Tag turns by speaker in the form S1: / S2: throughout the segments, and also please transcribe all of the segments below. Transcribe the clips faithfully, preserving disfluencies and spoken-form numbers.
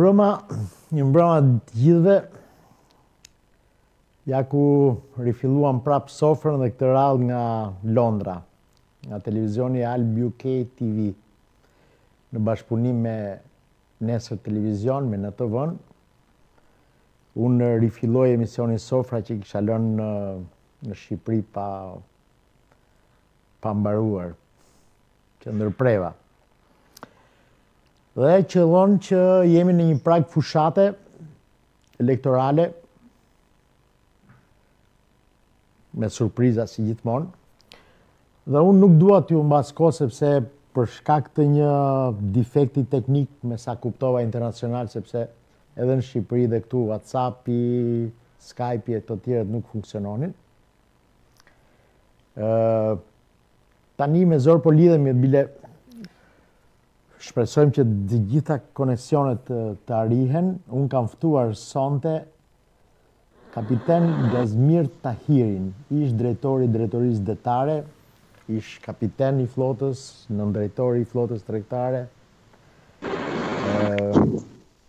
S1: mbrëma, një mbrëma të gjithëve, ja ku rifilluam prap sofrën dhe këtë radhë nga Londra, nga televizioni Alb U K T V, në bashkëpunim me Nesër Televizion, me N T V-n. Unë rifilloj emisionin Sofra që kisha lënë në, në Shqipëri pa, pa mbaruar, që ndërpreva. Dhe qëllon që jemi në një prag fushate elektorale, me surpriza si gjithmonë. Dhe unë nuk dua t'ju mbasko sepse për shkak të një defekti teknik me sa kuptova internacional, sepse edhe në Shqipëri dhe këtu WhatsApp-i, Skype-i e të tjerët nuk funksiononin. Uh, tani me zor po lidhemi bile shpresojmë që të gjitha koneksionet të, të arrihen. Unë kam ftuar sonte kapiten Gazmir Tahirin, ish drejtori i drejtorisë detare, ish kapiten i flotës, nëndrejtori i flotës tregtare. Uh,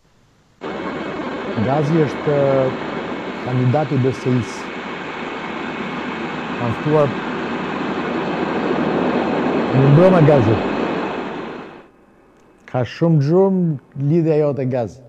S1: Gazi është kandidat i D S I-s. Kam ftuar në mbrëma Gazi. Ka shumë gjurmë lidhja jote Gazi.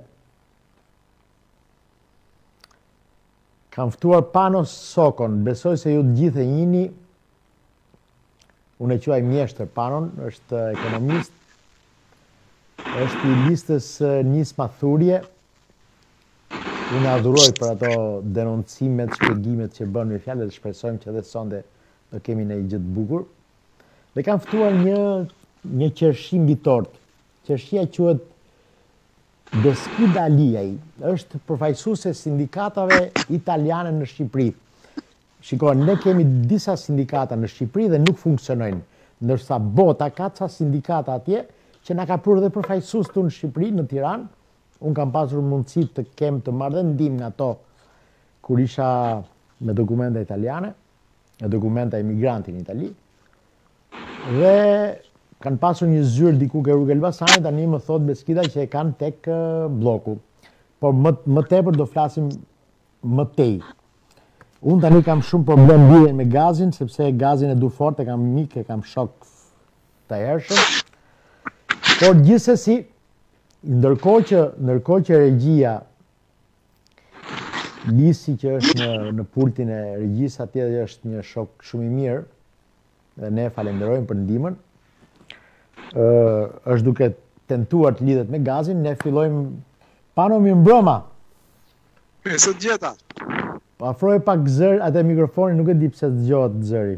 S1: Kam ftuar Panos Sokon, besoj se ju të gjithë e njihni. Unë e quaj mjeshtër Panon, është ekonomist, është i listës Nisma Thurje. Unë adhuroj për ato denoncimet, shpjegimet që bën me fjalë dhe shpresojmë që edhe sonde do kemi në i gjithë bukur. Dhe kam ftuar një, një qershi mbi tort. Qershia quhet Beskida Aliaj, është përfaqësuese sindikatave italiane në Shqipëri. Shiko, ne kemi disa sindikata në Shqipëri dhe nuk funksionojnë, ndërsa bota ka ca sindikata atje që na ka prur dhe përfaqësues këtu në Shqipëri, në Tiranë. Unë kam pasur mundësi të kem të marrë dhe ndihmë nga to kur isha me dokumenta italiane, me dokumenta emigranti në Itali. Dhe kanë pasur një zyrë diku ke rrugë Elbasanit, tani më thot Beskida që e kanë tek bloku. Por më, më tepër do flasim më tej. Unë tani kam shumë problem lidhje me Gazin, sepse Gazin e du fort, e kam mik, e kam shok të hershëm. Por gjithsesi, ndërkohë që, ndërkohë që regjia, Lisi që është në, në pultin e regjisë atje dhe është një shok shumë i mirë, dhe ne falenderojmë për ndihmën, uh, është duke tentuar të lidhet me Gazin, ne fillojmë Pano mi mbrëma.
S2: Së gjeta.
S1: Afroj pak zër atë mikrofonin, nuk e di pse të dëgjohet zëri.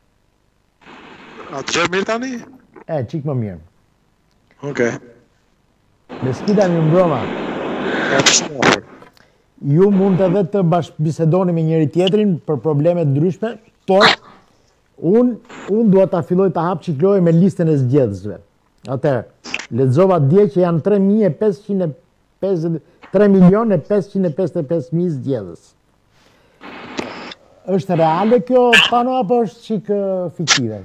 S2: A të gjë mirë tani?
S1: E, qik më mirë.
S2: Okej.
S1: Beskida mi mbrëma.
S2: Ja të shmofër.
S1: Ju mund edhe të bashkëbisedoni me njëri tjetrin për probleme të ndryshme, por unë un dua ta filloj ta hap çikloj me listën e zgjedhësve. Atëherë, lexova dje që janë tre milion e pesëqind e pesëdhjetë tre milionë e pesëqind e pesëdhjetë e pesë mijë zgjedhës. Është reale kjo Pano apo është çik fiktive?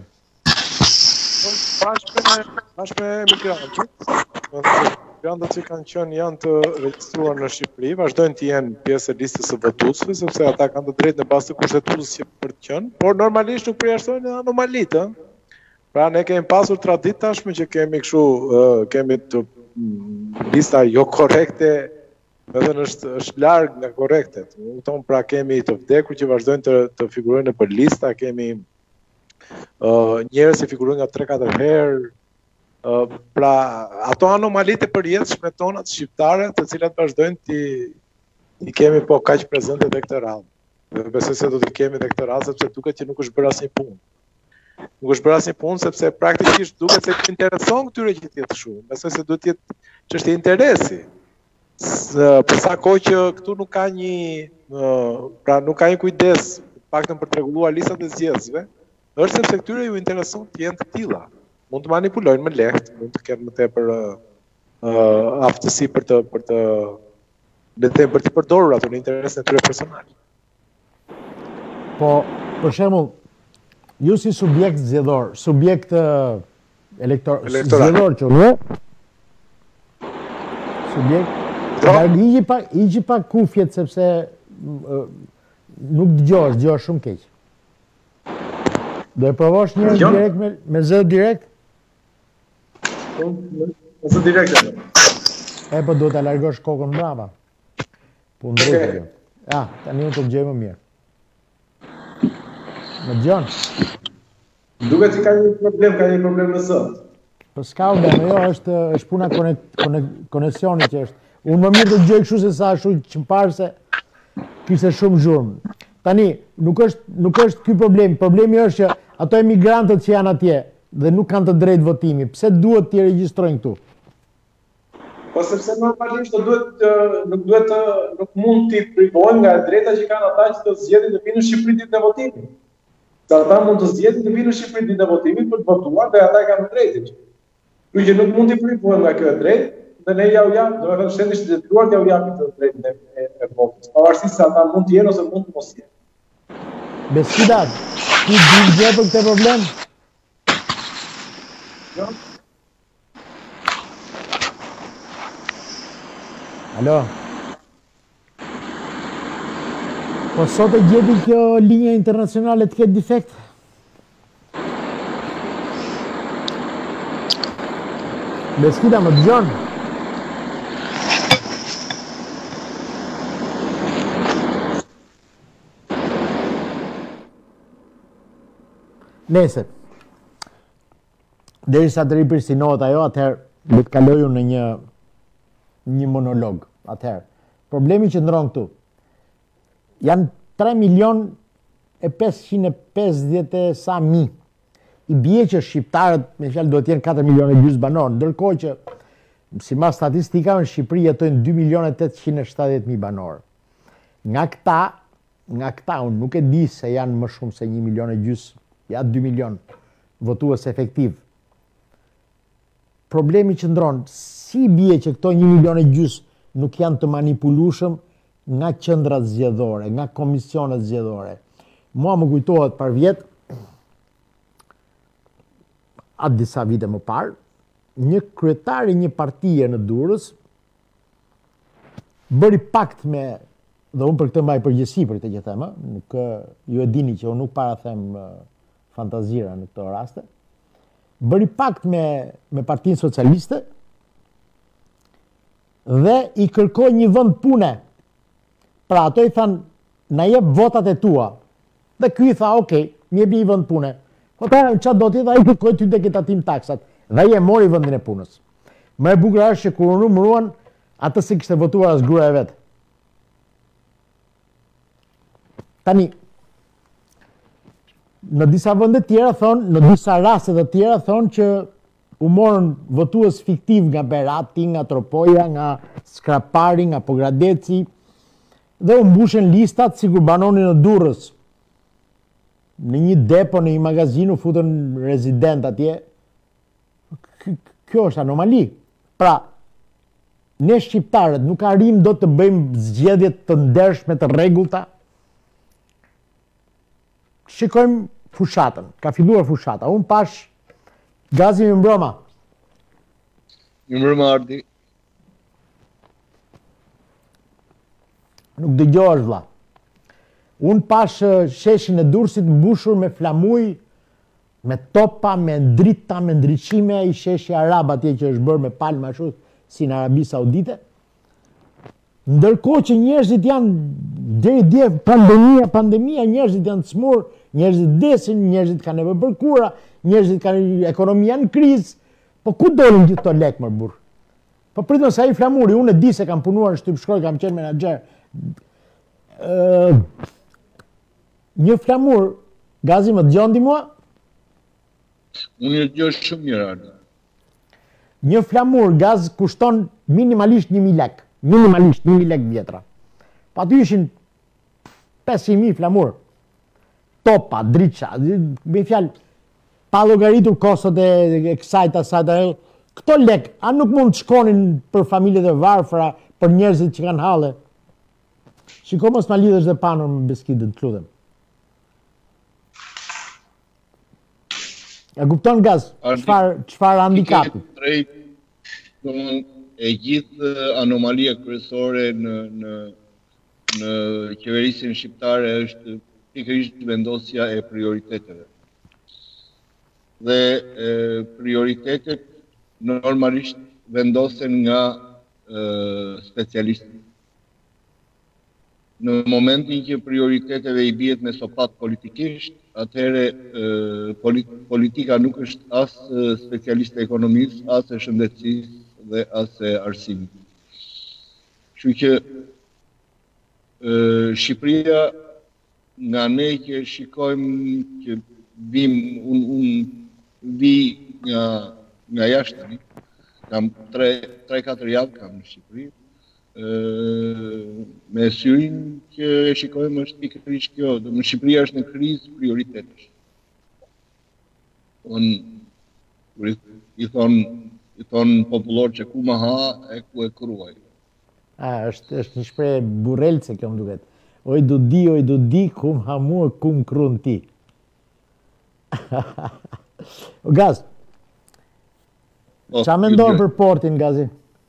S2: Bashkë me, bashkë me emigrantët, emigrantët që kanë qenë janë të regjistruar në Shqipëri, vazhdojnë të jenë pjesë e listës së votuesve, sepse ata kanë të drejtë në bazë të kushtetues që për të qenë, por normalisht nuk përjashtojnë anomalitë. Pra ne kemi pasur traditë tashmë që kemi kështu, uh, kemi të mm, lista jo korrekte, edhe është është larg nga korrektet. Kupton, pra kemi të vdekur që vazhdojnë të, të figurojnë nëpër lista, kemi Uh, njerëz që figurojnë nga tre katër herë. Uh, pra ato anomalitë e përjetshme tona të shqiptare, të cilat vazhdojnë ti i kemi po kaq prezente edhe këtë radhë. Dhe besoj se do t'i kemi edhe këtë radhë sepse duket që nuk është bërë asnjë punë. Nuk është bërë asnjë punë sepse praktikisht duket se i intereson këtyre që të jetë kështu. Besoj se duhet të jetë çështje interesi. Për sa kohë që këtu nuk ka një, uh, pra nuk ka një kujdes, paktën për të rregulluar listat e zgjedhësve, është sepse këtyre ju intereson të jenë të tilla. Mund të manipulojnë më lehtë, mund të kenë më tepër uh, uh, aftësi për të për të le të them për të përdorur ato në interesin e tyre personal.
S1: Po, për shembull, ju si subjekt zgjedhor, subjekt uh, elektor, zgjedhor që ne, subjekt Dar igi pak, igi pak kufjet sepse uh, nuk dëgjohesh, dëgjohesh shumë keq. Do e provosh një
S2: Dëgjon?
S1: direkt me, me zë direkt?
S2: Ose direkt.
S1: E po duhet ta largosh kokën brava. Po ndrejtë
S2: Okej.
S1: kjo. Ja, tani unë të dëgjoj më mirë. Më dëgjon?
S2: Duket që ka një problem, ka një problem në zë.
S1: Po s'ka u jo, është, është puna kone, kone, koneksioni që është. Unë më mirë të dëgjoj kështu se sa ashtu që më parë se kishte shumë zhurmë. Tani, nuk është, nuk është ky problemi. Problemi është që ato emigrantët që janë atje dhe nuk kanë të drejtë votimi, pse duhet t'i regjistrojnë këtu?
S2: Po sepse normalisht do duhet ë, nuk duhet të nuk mund t'i privojnë nga e drejta që kanë ata që të zgjedhin të vinë në Shqipëri ditën e votimit. Se ata mund të zgjedhin të vinë në Shqipëri ditën e votimit për të votuar dhe ata kanë të drejtë. Kështu që nuk mund t'i privojnë nga kjo e drejtë dhe ne ja u jap, domethënë shteti i shtetuar ja u japi të drejtën e, e, e votës. Pavarësisht se ata mund të jenë ose mund të mos jenë.
S1: Beskida, ti di gjë për këtë problem?
S2: Jo?
S1: Alo? Po sot e gjeti kjo linja internacionale të ketë defekt? Beskida, më dëgjon? Nese. Derisa të ripërsinohet ajo, atëherë do të kaloj unë në një një monolog. Atëherë, problemi që ndron këtu. Janë tre milion e pesëqind e pesëdhjetë e sa mi. I bie që shqiptarët, me fjalë, duhet të jenë katër milion e gjys banor, ndërkohë që sipas statistikave në Shqipëri jetojnë dy milion e tetëqind e shtatëdhjetë mijë banor. Nga këta, nga këta unë nuk e di se janë më shumë se një milion e gjys, ja dy milion votues efektiv. Problemi që ndron, si bie që këto një milion e gjys nuk janë të manipulueshëm nga qendrat zgjedhore, nga komisionet zgjedhore. Mua më kujtohet par vjet, atë disa vite më parë, një kryetari një partie në Durrës bëri pakt me, dhe unë për këtë mbaj përgjegjësi për këtë që them, ë, nuk ë, ju e dini që unë nuk para them ë, fantazira në këto raste. Bëri pakt me me Partinë Socialiste dhe i kërkoi një vend pune. Pra ato i thanë, na jep votat e tua. Dhe ky i tha, ok, më jep një vend pune. Po ta çfarë do ti, ai kërkoi ty tek tatim taksat. Dhe ai e mori vendin e punës. Më e bukur është që kur u numëruan, atë si kishte votuar as gruaja e vet. Tani, në disa vende tjera thonë, në disa raste të tjera thonë që u morën votues fiktiv nga Berati, nga Tropoja, nga Skrapari, nga Pogradeci, dhe u mbushën listat sikur banonin në Durrës. Në një depo, në një magazin u futën rezident atje. Kjo është anomali. Pra, ne shqiptarët nuk arrim do të bëjmë zgjedhje të ndershme të rregullta. Shikojmë fushatën. Ka filluar fushata. Unë pash Gazi më mbroma.
S3: Më mbroma Ardi.
S1: Nuk dëgjohesh vlla. Unë pash sheshin e Durrësit mbushur me flamuj, me topa, me ndrita, me ndriçime, i sheshi arab atje që është bërë me palma ashtu si në Arabi Saudite. Ndërkohë që njerëzit janë deri dje pandemia, pandemia, njerëzit janë të smur, njerëzit desin, njerëzit kanë nevojë për kura, njerëzit kanë ekonomia në krizë. Po ku dolin gjithë këto lekë më burr? Po pritën se ai flamuri, unë e di se kam punuar në shtyp shkollë, kam qenë menaxher. Ë Një flamur, Gazi më dëgjon ti mua?
S3: Unë e dëgjoj shumë mirë Ardi.
S1: Një flamur gaz kushton minimalisht një mijë lekë. Minimalisht një mijë lekë vjetra. Pa aty ishin pesëqind mijë flamur. Topa, driça, me fjalë, pa llogaritur kostot e kësaj asaj. Këto lekë, a nuk mund të shkonin për familjet e varfra, për njerëzit që kanë halle? Shiko mos ma lidhesh dhe panor me Beskidën, të lutem. Ja kupton Gaz, çfarë çfarë handikapi?
S3: Drejt, domethënë e gjithë anomalia kryesore në, në, në qeverisjen shqiptare është pikërisht vendosja e prioriteteve. Dhe e, prioritetet normalisht vendosen nga e, specialistët. Në momentin që prioriteteve i bjet me sopat politikisht, atëherë politika nuk është as specialist e ekonomisë, as e shëndetësisë dhe as e arsimit. Kështu që e, Shqipëria, nga ne që shikojmë që vim, un, un vi nga, nga jashtë, kam tre katër javë kam në Shqipëri, me syrin që e shikojmë është pikërisht kjo, në Shqipëria është në krizë prioritetesh. I thonë i thonë popullor që ku më ha e ku e kruaj.
S1: A, është, është një shprehje burrelce kjo më duket. Oj du di, oj du di, ku më ha mu e ku më krun ti. Gaz, qa me ndonë për portin, Gazi?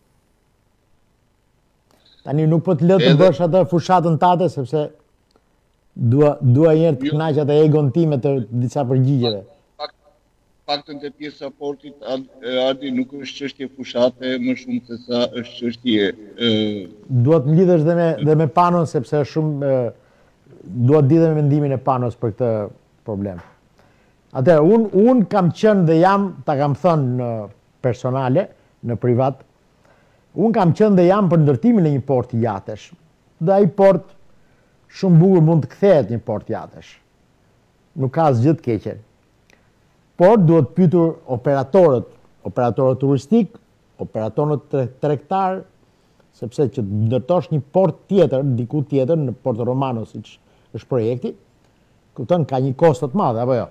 S1: Tani nuk po të lë të bësh atë fushatën tate, sepse dua, dua njerë të knaqat e egon time të disa përgjigjeve.
S3: Paktën të pjesë raportit, Ardi, nuk është çështje fushate, më shumë se sa është çështje.
S1: Dua të mlidhesh dhe me, dhe me Panos, sepse është shumë, dua të di dhe me mendimin e Panos për këtë problem. Atëherë, unë un kam qenë dhe jam, ta kam thënë në personale, në privat, unë kam qenë dhe jam për ndërtimin e një port jatesh. Dhe ai port shumë bukur mund të kthehet një port jatesh. Nuk ka asgjë të keqe. Por duhet pyetur operatorët, operatorët turistik, operatorët tregtar, sepse që të ndërtosh një port tjetër, diku tjetër në Porto Romano, siç është projekti, kupton ka një kosto të madhe apo jo?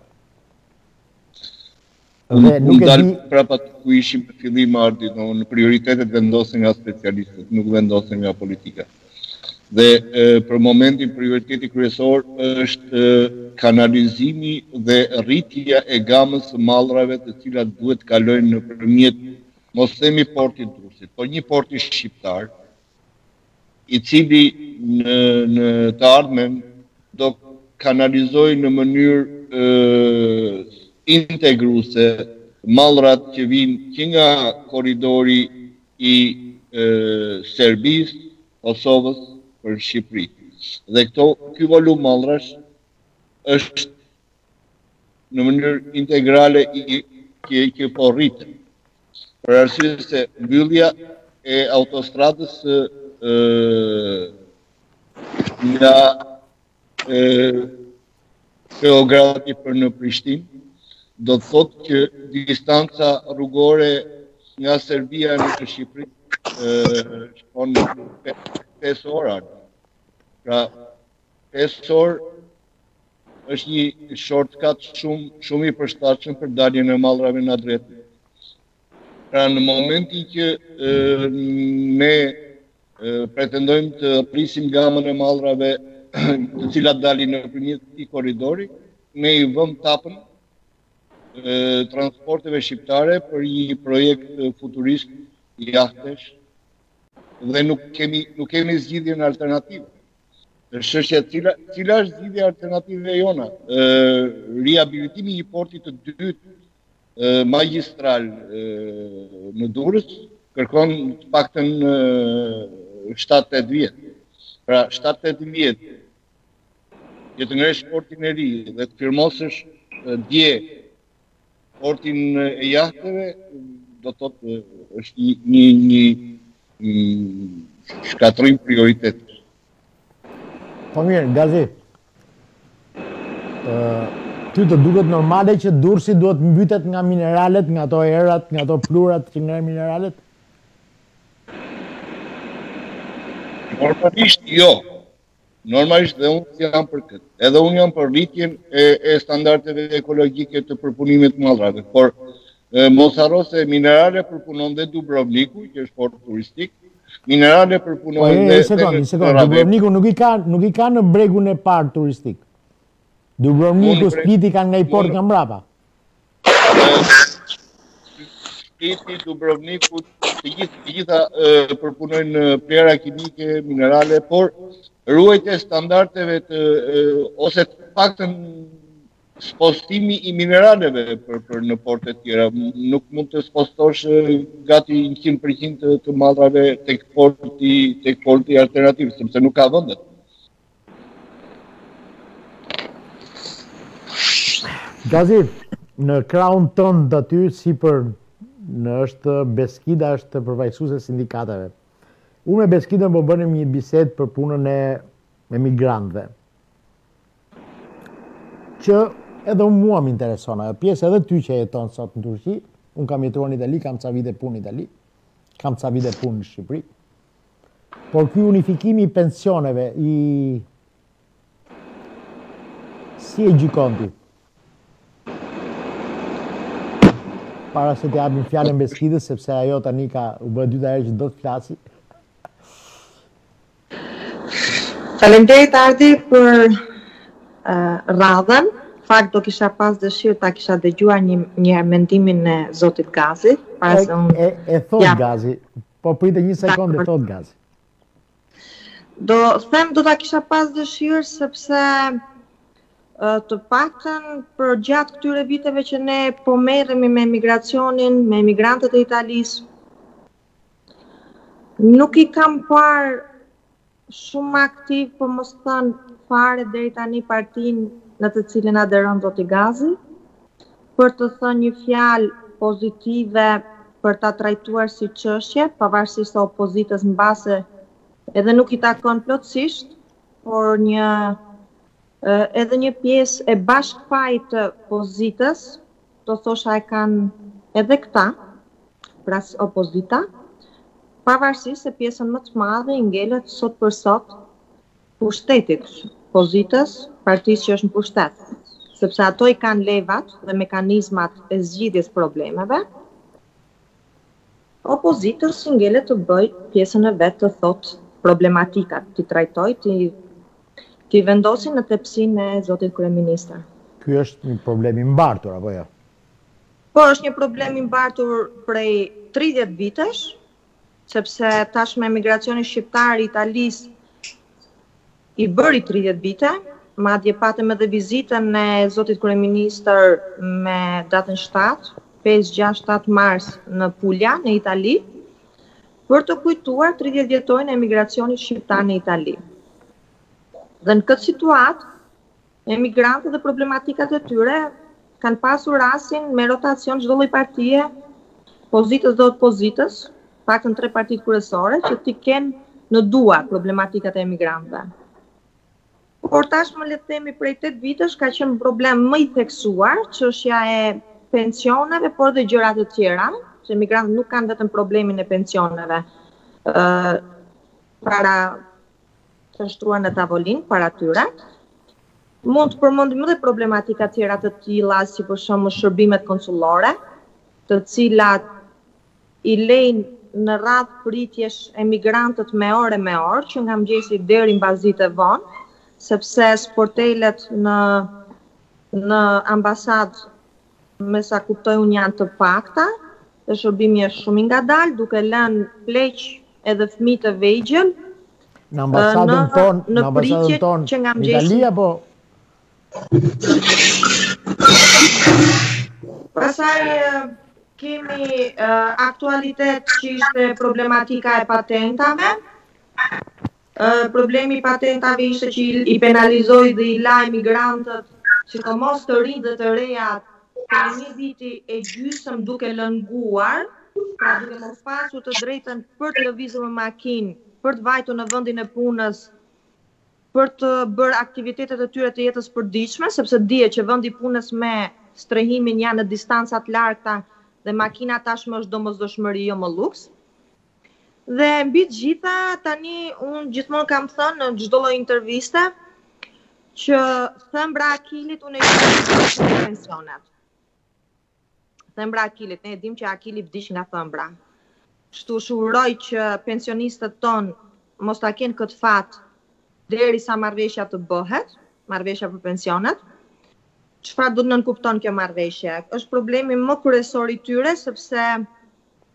S3: Unë nuk e di prapat ku ishim në fillim, Ardi, në prioritetet vendosen nga specialistët, nuk vendosen nga politika. Dhe e, për momentin prioriteti kryesor është e, kanalizimi dhe rritja e gamës së mallrave të cilat duhet kalojnë nëpërmjet, mos themi portit Durrësit, por një porti shqiptar, i cili në, në të ardhmen do kanalizojë në mënyrë e, integruese mallrat që vinë që nga korridori i e, Serbisë, Kosovës për Shqipëri. Dhe këto, ky volum mallrash është në mënyrë integrale i që, që po rritet. Për arsye se mbyllja e autostradës e, nga e, Beogradi për në Prishtinë do të thotë që distanca rrugore nga Serbia në Shqipëri shkon pesë orë. Pra pesë orë është një shortcut shumë shumë i përshtatshëm për daljen e mallrave në drejtë. Pra në momentin që e, ne e, pretendojmë të rrisim gamën e mallrave të cilat dalin nëpërmjet këtij korridori, ne i vëmë tapën e, transporteve shqiptare për një projekt futurist jahtesh dhe nuk kemi nuk kemi zgjidhjen alternative. Është çështja cila cila është zgjidhja alternative jona. E, riabilitimi i portit të dytë e, magjistral e, në Durrës kërkon të paktën shtatë tetë vjet. Pra shtatë tetë vjet që të ngresh portin e ri dhe të firmosësh dje portin e jahteve, do të thotë është një një, një shkatrim prioritetesh.
S1: Po mirë, Gazi, uh, ty të duket normale që Durrësi duhet mbytet nga mineralet, nga ato erat, nga ato plurat që ngrenë mineralet?
S3: Normalisht jo. Normalisht dhe unë jam për këtë. Edhe unë jam për rritjen e, e standardeve ekologjike të përpunimit të mallrave. Por e, mos harro se minerale përpunon dhe Dubrovniku, që është port turistik. Minerale përpunon
S1: po,
S3: dhe...
S1: Një sekond, një sekond. Dubrovniku nuk i ka, nuk i ka në bregun e parë turistik. Dubrovniku, Spliti kanë nga i port nga mbrapa.
S3: Shqipërisë, Dubrovnikut, të gjithë të gjitha uh, përpunojnë plera kimike, minerale, por ruajtja e standardeve të uh, ose të paktën spostimi i mineraleve për, për në porte tjera. Nuk mund të spostosh gati njëqind përqind të, të madrave tek porti, tek porti alternativ, sepse nuk ka vendet.
S1: Gazi, në krahun tënd të aty, si për në është Beskida, është përfaqësuese sindikateve. Unë me Beskidën po bënim një bisedë për punën e emigrantëve. Që edhe mua më intereson ajo pjesë, edhe ty që jeton sot në Turqi, unë kam jetuar në Itali, kam ca vite punë në Itali, kam ca vite punë në Shqipëri. Por ky unifikimi i pensioneve, i si e gjykon ti? Para se të japim fjalën Beskidës, sepse ajo tani ka u bë dyta herë që do të flasi.
S4: Faleminderit Ardi për uh, radhën. Fakt do kisha pas dëshirë ta kisha dëgjuar një një mendimin e Zotit Gazi, para se unë
S1: e, e thot ja. Gazi, po prite një sekond e thot Gazi.
S4: Do them do ta kisha pas dëshirë sepse të paktën për gjatë këtyre viteve që ne po merremi me emigracionin, me emigrantët e Italisë, nuk i kam parë shumë aktiv, po mos thënë fare deri tani partinë në të cilën aderon Zoti Gazi, për të thënë një fjalë pozitive për ta trajtuar si çështje, pavarësisht se opozitës mbase edhe nuk i takon plotësisht, por një edhe një pjesë e bashkëfajit të opozitës, do thosha e kanë edhe këta, pra opozita, pavarësisht se pjesën më të madhe i ngelet sot për sot pushtetit, opozitës, partisë që është në pushtet, sepse ato i kanë levat dhe mekanizmat e zgjidhjes problemeve, opozitës i ngelet të bëj pjesën e vetë të thot problematikat, të trajtoj, të ti vendosin në tepsinë e Zotit Kryeministër.
S1: Ky është një problem i mbartur, apo jo?
S4: Po, është një problem i mbartur prej tridhjetë vitesh, sepse tashmë emigracioni shqiptar i Italisë i bëri tridhjetë vite, madje patëm edhe vizitën e Zotit Kryeministër me datën shtatë, pesë, gjashtë, shtatë mars në Puglia, në Itali, për të kujtuar tridhjetë vjetojnë e emigracionit shqiptar në Itali. Dhe në këtë situatë, emigrantët dhe problematikat e tyre kanë pasur rastin me rotacion çdo lloj partie, pozitës dhe opozitës, paktën tre partitë kryesore, që t'i kenë në dua problematikat e emigrantëve. Por tashmë le të themi prej tetë vitesh ka qenë problem më i theksuar çështja e pensioneve, por dhe gjëra të tjera, se emigrantët nuk kanë vetëm problemin e pensioneve. Ë para të shtruar në tavolinë para tyre. Mund të përmendim edhe problematika të tjera të tilla, si për shembull shërbimet konsullore, të cilat i lejnë në radhë pritjesh emigrantët me orë me orë, që nga mëngjesi deri mbasditë e vonë, sepse sportelet në në ambasadë, me sa kuptoj unë, janë të pakta, dhe shërbimi është shumë i ngadalë, duke lënë pleq edhe fëmijë të vegjël
S1: në ambasadën tonë, në ambasadën tonë në Itali, apo?
S4: Pastaj kemi uh, aktualitet që ishte problematika e patentave. Uh, problemi i patentave ishte që i penalizoi dhe i la emigrantët, sidomos të rinj dhe të reja, për një viti e gjysmë duke lënguar, pra duke mos pasur të drejtën për të lëvizur me makinë, për të vajtur në vendin e punës, për të bërë aktivitetet e tyre të jetës përditshme, sepse dihet që vendi i punës me strehimin janë në distanca të larta dhe makina tashmë është domosdoshmëri, jo më luks. Dhe mbi të gjitha, tani unë gjithmonë kam thënë në çdo lloj interviste që thembra e akilit unë e shoh në pensionet. Thembra e akilit, ne e dim që akili vdiq nga thembra. Kështu shuroj që pensionistët tonë mos ta kenë këtë fat derisa marrëveshja të bëhet, marrëveshja për pensionet. Çfarë do të nënkupton kjo marrëveshje? Është problemi më kryesor i tyre, sepse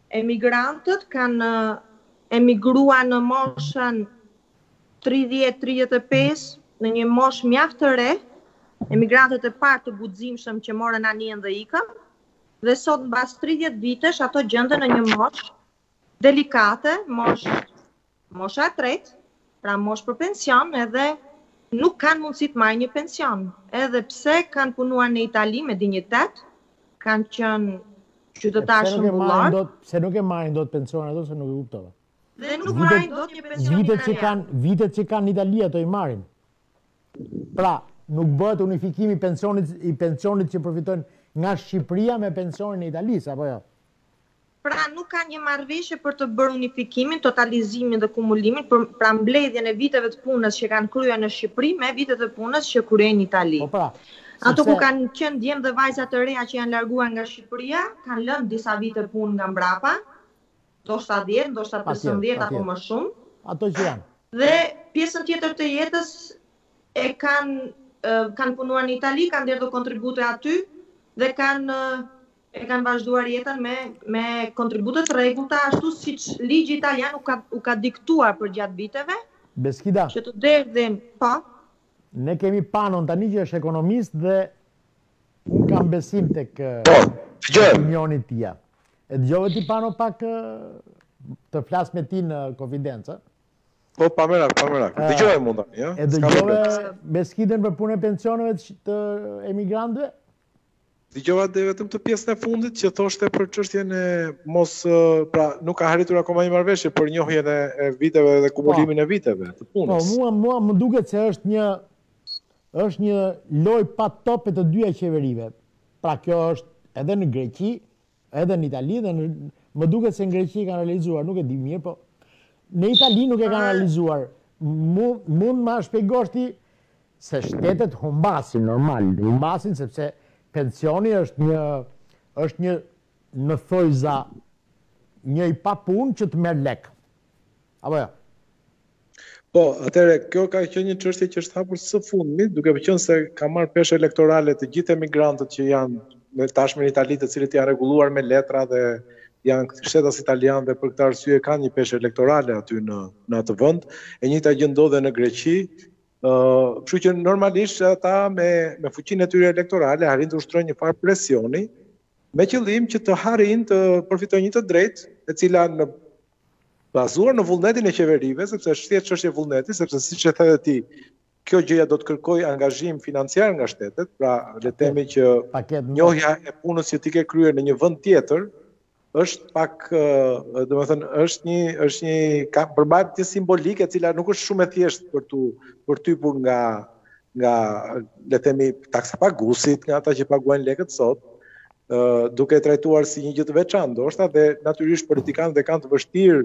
S4: emigrantët kanë emigruar në moshën tridhjetë tridhjetë e pesë, në një moshë mjaft të re, emigrantët e parë të guximshëm që morën anijen dhe ikën, dhe sot mbas tridhjetë vitesh ato gjenden në një moshë delikate, moshë mosha e tretë, pra moshë për pension, edhe nuk kanë mundësi të marrin një pension, edhe pse kanë punuar në Itali me dinjitet, kanë qenë qytetarë shëmbullar.
S1: Pse nuk e marrin dot pension ato, se nuk e kuptova.
S4: Dhe nuk marrin dot një pension italian.
S1: Vitet që kanë në Itali ato i marrin. Pra, nuk bëhet unifikimi pensionit, i pensionit që përfitojnë nga Shqipëria me pensionin e Italisë, apo jo?
S4: Pra nuk ka një marrëveshje për të bërë unifikimin, totalizimin dhe kumulimin, për, pra mbledhjen e viteve të punës që kanë kryer në Shqipëri me vitet e punës që kryejnë në Itali.
S1: Po pra,
S4: ato ku kanë qenë djemë dhe vajza të reja që janë larguar nga Shqipëria, kanë lënë disa vite punë nga mbrapa, ndoshta dhjetë, ndoshta pesëmbëdhjetë apo më shumë.
S1: Ato që janë.
S4: Dhe pjesën tjetër të jetës e kanë kanë punuar në Itali, kanë dhënë kontribute aty dhe kanë e kanë vazhduar jetën me me kontribute të rregullta, ashtu siç ligji italian u ka u ka diktuar për gjatë viteve.
S1: Beskida.
S4: Që të derdhin, po.
S1: Ne kemi Panon tani që është ekonomist dhe unë kam besim tek opinioni tia. E dëgjove ti Pano pak të flas me ti në konfidencë?
S2: Po, pa merak, pa merak. Dëgjoj mund tani, ja?
S1: E dëgjove Beskidën për punën e pensioneve të emigrantëve?
S2: Dëgjova dhe vetëm të pjesën e fundit që thoshte për çështjen e mos, pra nuk ka arritur akoma një marrëveshje për njohjen e viteve dhe kumulimin e viteve të punës.
S1: Po, mua mua më duket se është një është një lojë pa tope të dyja qeverive. Pra kjo është edhe në Greqi, edhe në Itali, dhe në, më duket se në Greqi kanë realizuar, nuk e di mirë, po në Itali nuk e kanë realizuar. Mund mund ma shpjegosh ti se shtetet humbasin normal, humbasin sepse pensioni është një, është një në thojza një i pa punë që të merr lek. Apo jo?
S2: Po, atëre, kjo ka qenë një çështje që është hapur së fundmit, duke qenë se ka marrë peshë elektorale të gjithë emigrantët që janë tashmë në Itali, të cilët janë rregulluar me letra dhe janë shtetas italianë dhe për këtë arsye kanë një peshë elektorale aty në në atë vend. E njëjta gjë ndodhe në Greqi. Uh, Kështu që normalisht ata me, me fuqinë e tyre elektorale arrin të ushtrojnë një farë presioni me qëllim që të harrin të përfitojnë një të drejtë, e cila në bazuar në vullnetin e qeverive, sepse është thjesht çështje vullneti, sepse siç e the ti, kjo gjëja do të kërkojë angazhim financiar nga shtetet, pra le të themi që njohja e punës që ti ke kryer në një vend tjetër është pak, domethënë është një është një ka përballje simbolike e cila nuk është shumë e thjeshtë për tu për typur nga nga le të themi taksa paguesit, nga ata që paguajnë lekët sot, uh, duke e trajtuar si një gjë të veçantë, ndoshta dhe natyrisht politikanët kanë të vështirë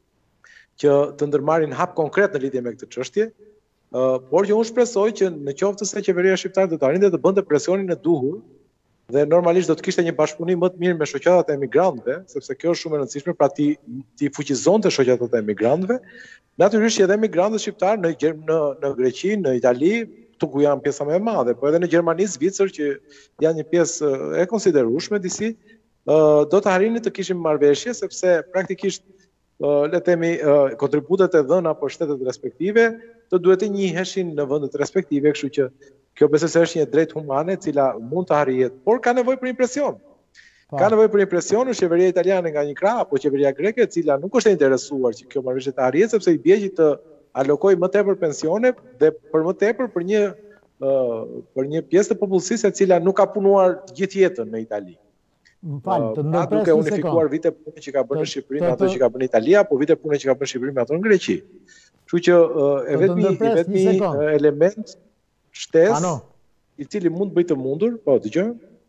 S2: që të ndërmarrin hap konkret në lidhje me këtë çështje, uh, por që unë shpresoj që në qoftë se qeveria shqiptare do të arrinte të bënte presionin e duhur dhe normalisht do të kishte një bashkëpunim më të mirë me shoqatat e emigrantëve, sepse kjo është shumë e rëndësishme, pra ti ti fuqizonte shoqatat e emigrantëve. Natyrisht edhe emigrantët shqiptarë në në në Greqi, në Itali, këtu ku janë pjesa më e madhe, po edhe në Gjermani, Zvicër që janë një pjesë e konsiderueshme disi, do të arrinin të kishin marrëveshje sepse praktikisht le të themi kontributet e dhëna për shtetet respektive të duhet të njiheshin në vendet respektive, kështu që kjo besoj se është një drejtë humane e cila mund të arrihet, por ka nevojë për impresion. Ka nevojë për impresion në qeveria italiane nga një krah apo qeveria greke e cila nuk është e interesuar që kjo marrëveshje të arrihet sepse i bie që të alokojë më tepër pensione dhe për më tepër për një uh, për një pjesë të popullsisë e cila nuk ka punuar gjithë jetën në Itali.
S1: M'fal, të ndërpres
S2: duke unifikuar vite pune që ka bërë në Shqipëri me ato që ka bërë në Itali apo vite pune që ka bërë në Shqipëri me ato në Greqi. Kështu që e vetmi i vetmi element shtesë i cili mund bëj të mundur, po dëgjoj.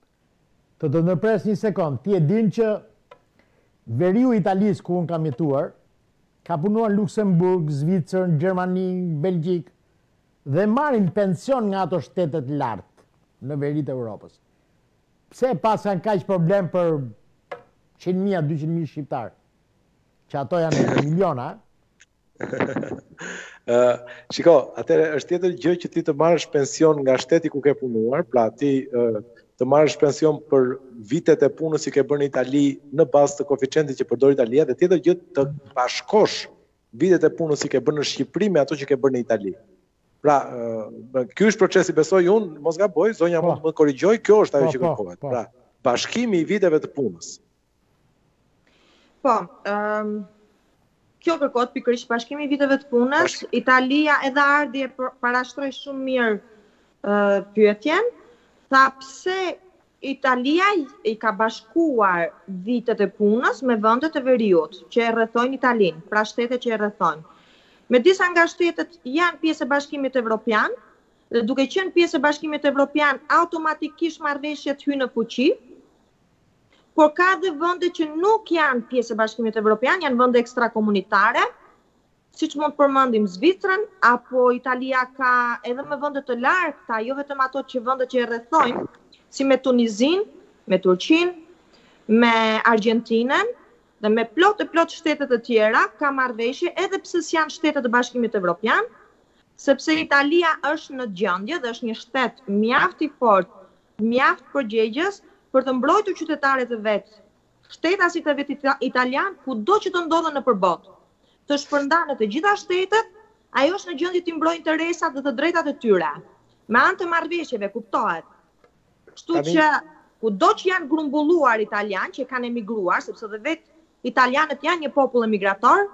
S1: Të të ndërpres një sekond, ti e din që veriu Italisë ku unë kam jetuar, ka punuar në Luksemburg, Zvicër, Gjermani, Belgjik, dhe marrin pension nga ato shtetet lartë në veritë e Europës. Pse pas kanë kaq problem për njëqind mijë, dyqind mijë shqiptarë, që ato janë në miliona?
S2: Uh, shiko, atëre është tjetër gjë që ti të marrësh pension nga shteti ku ke punuar, pra ti uh, të marrësh pension për vitet e punës që ke bërë në Itali në bazë të koeficientit që përdor Italia, dhe tjetër gjë të bashkosh vitet e punës që ke bërë në Shqipëri me ato që ke bërë në Itali. Pra, ky është procesi, besoj unë, mos gaboj, zonja mund të më korrigjoj, kjo është ajo që kërkohet. Pra, bashkimi i viteve të punës.
S4: Po, um, kjo kërkohet pikërisht bashkimi i viteve të punës. Bashk... Italia edhe ardhi e parashtroi shumë mirë uh, pyetjen. Tha pse Italia i ka bashkuar vitet e punës me vendet e veriut që e rrethojnë Italinë, pra shtetet që e rrethojnë. Me disa nga shtetet janë pjesë e Bashkimit Evropian, dhe duke qenë pjesë e Bashkimit Evropian, automatikisht marrëveshjet hyjnë në fuqi, por ka dhe vende që nuk janë pjesë e Bashkimit Evropian, janë vende ekstrakomunitare, siç mund përmendim Zvicrën, apo Italia ka edhe me vende të largëta, jo vetëm ato që vende që e rrethojnë, si me Tunizin, me Turqinë, me Argjentinën, dhe me plot e plot shtetet e tjera ka marrëveshje, edhe pse janë shtetet e Bashkimit Evropian, sepse Italia është në gjendje dhe është një shtet mjaft i fortë, mjaft përgjegjës për të mbrojtur qytetarët e vet, shtetasit e vet italian, kudo që të ndodhen nëpër botë, të shpërndanë në të gjitha shtetet, ajo është në gjendje të mbrojë interesat dhe të drejtat e tyre. Me anë të marrëveshjeve kuptohet. Kështu që kudo që janë grumbulluar italian, që kanë emigruar, sepse dhe vetë italianët janë një popull emigrator,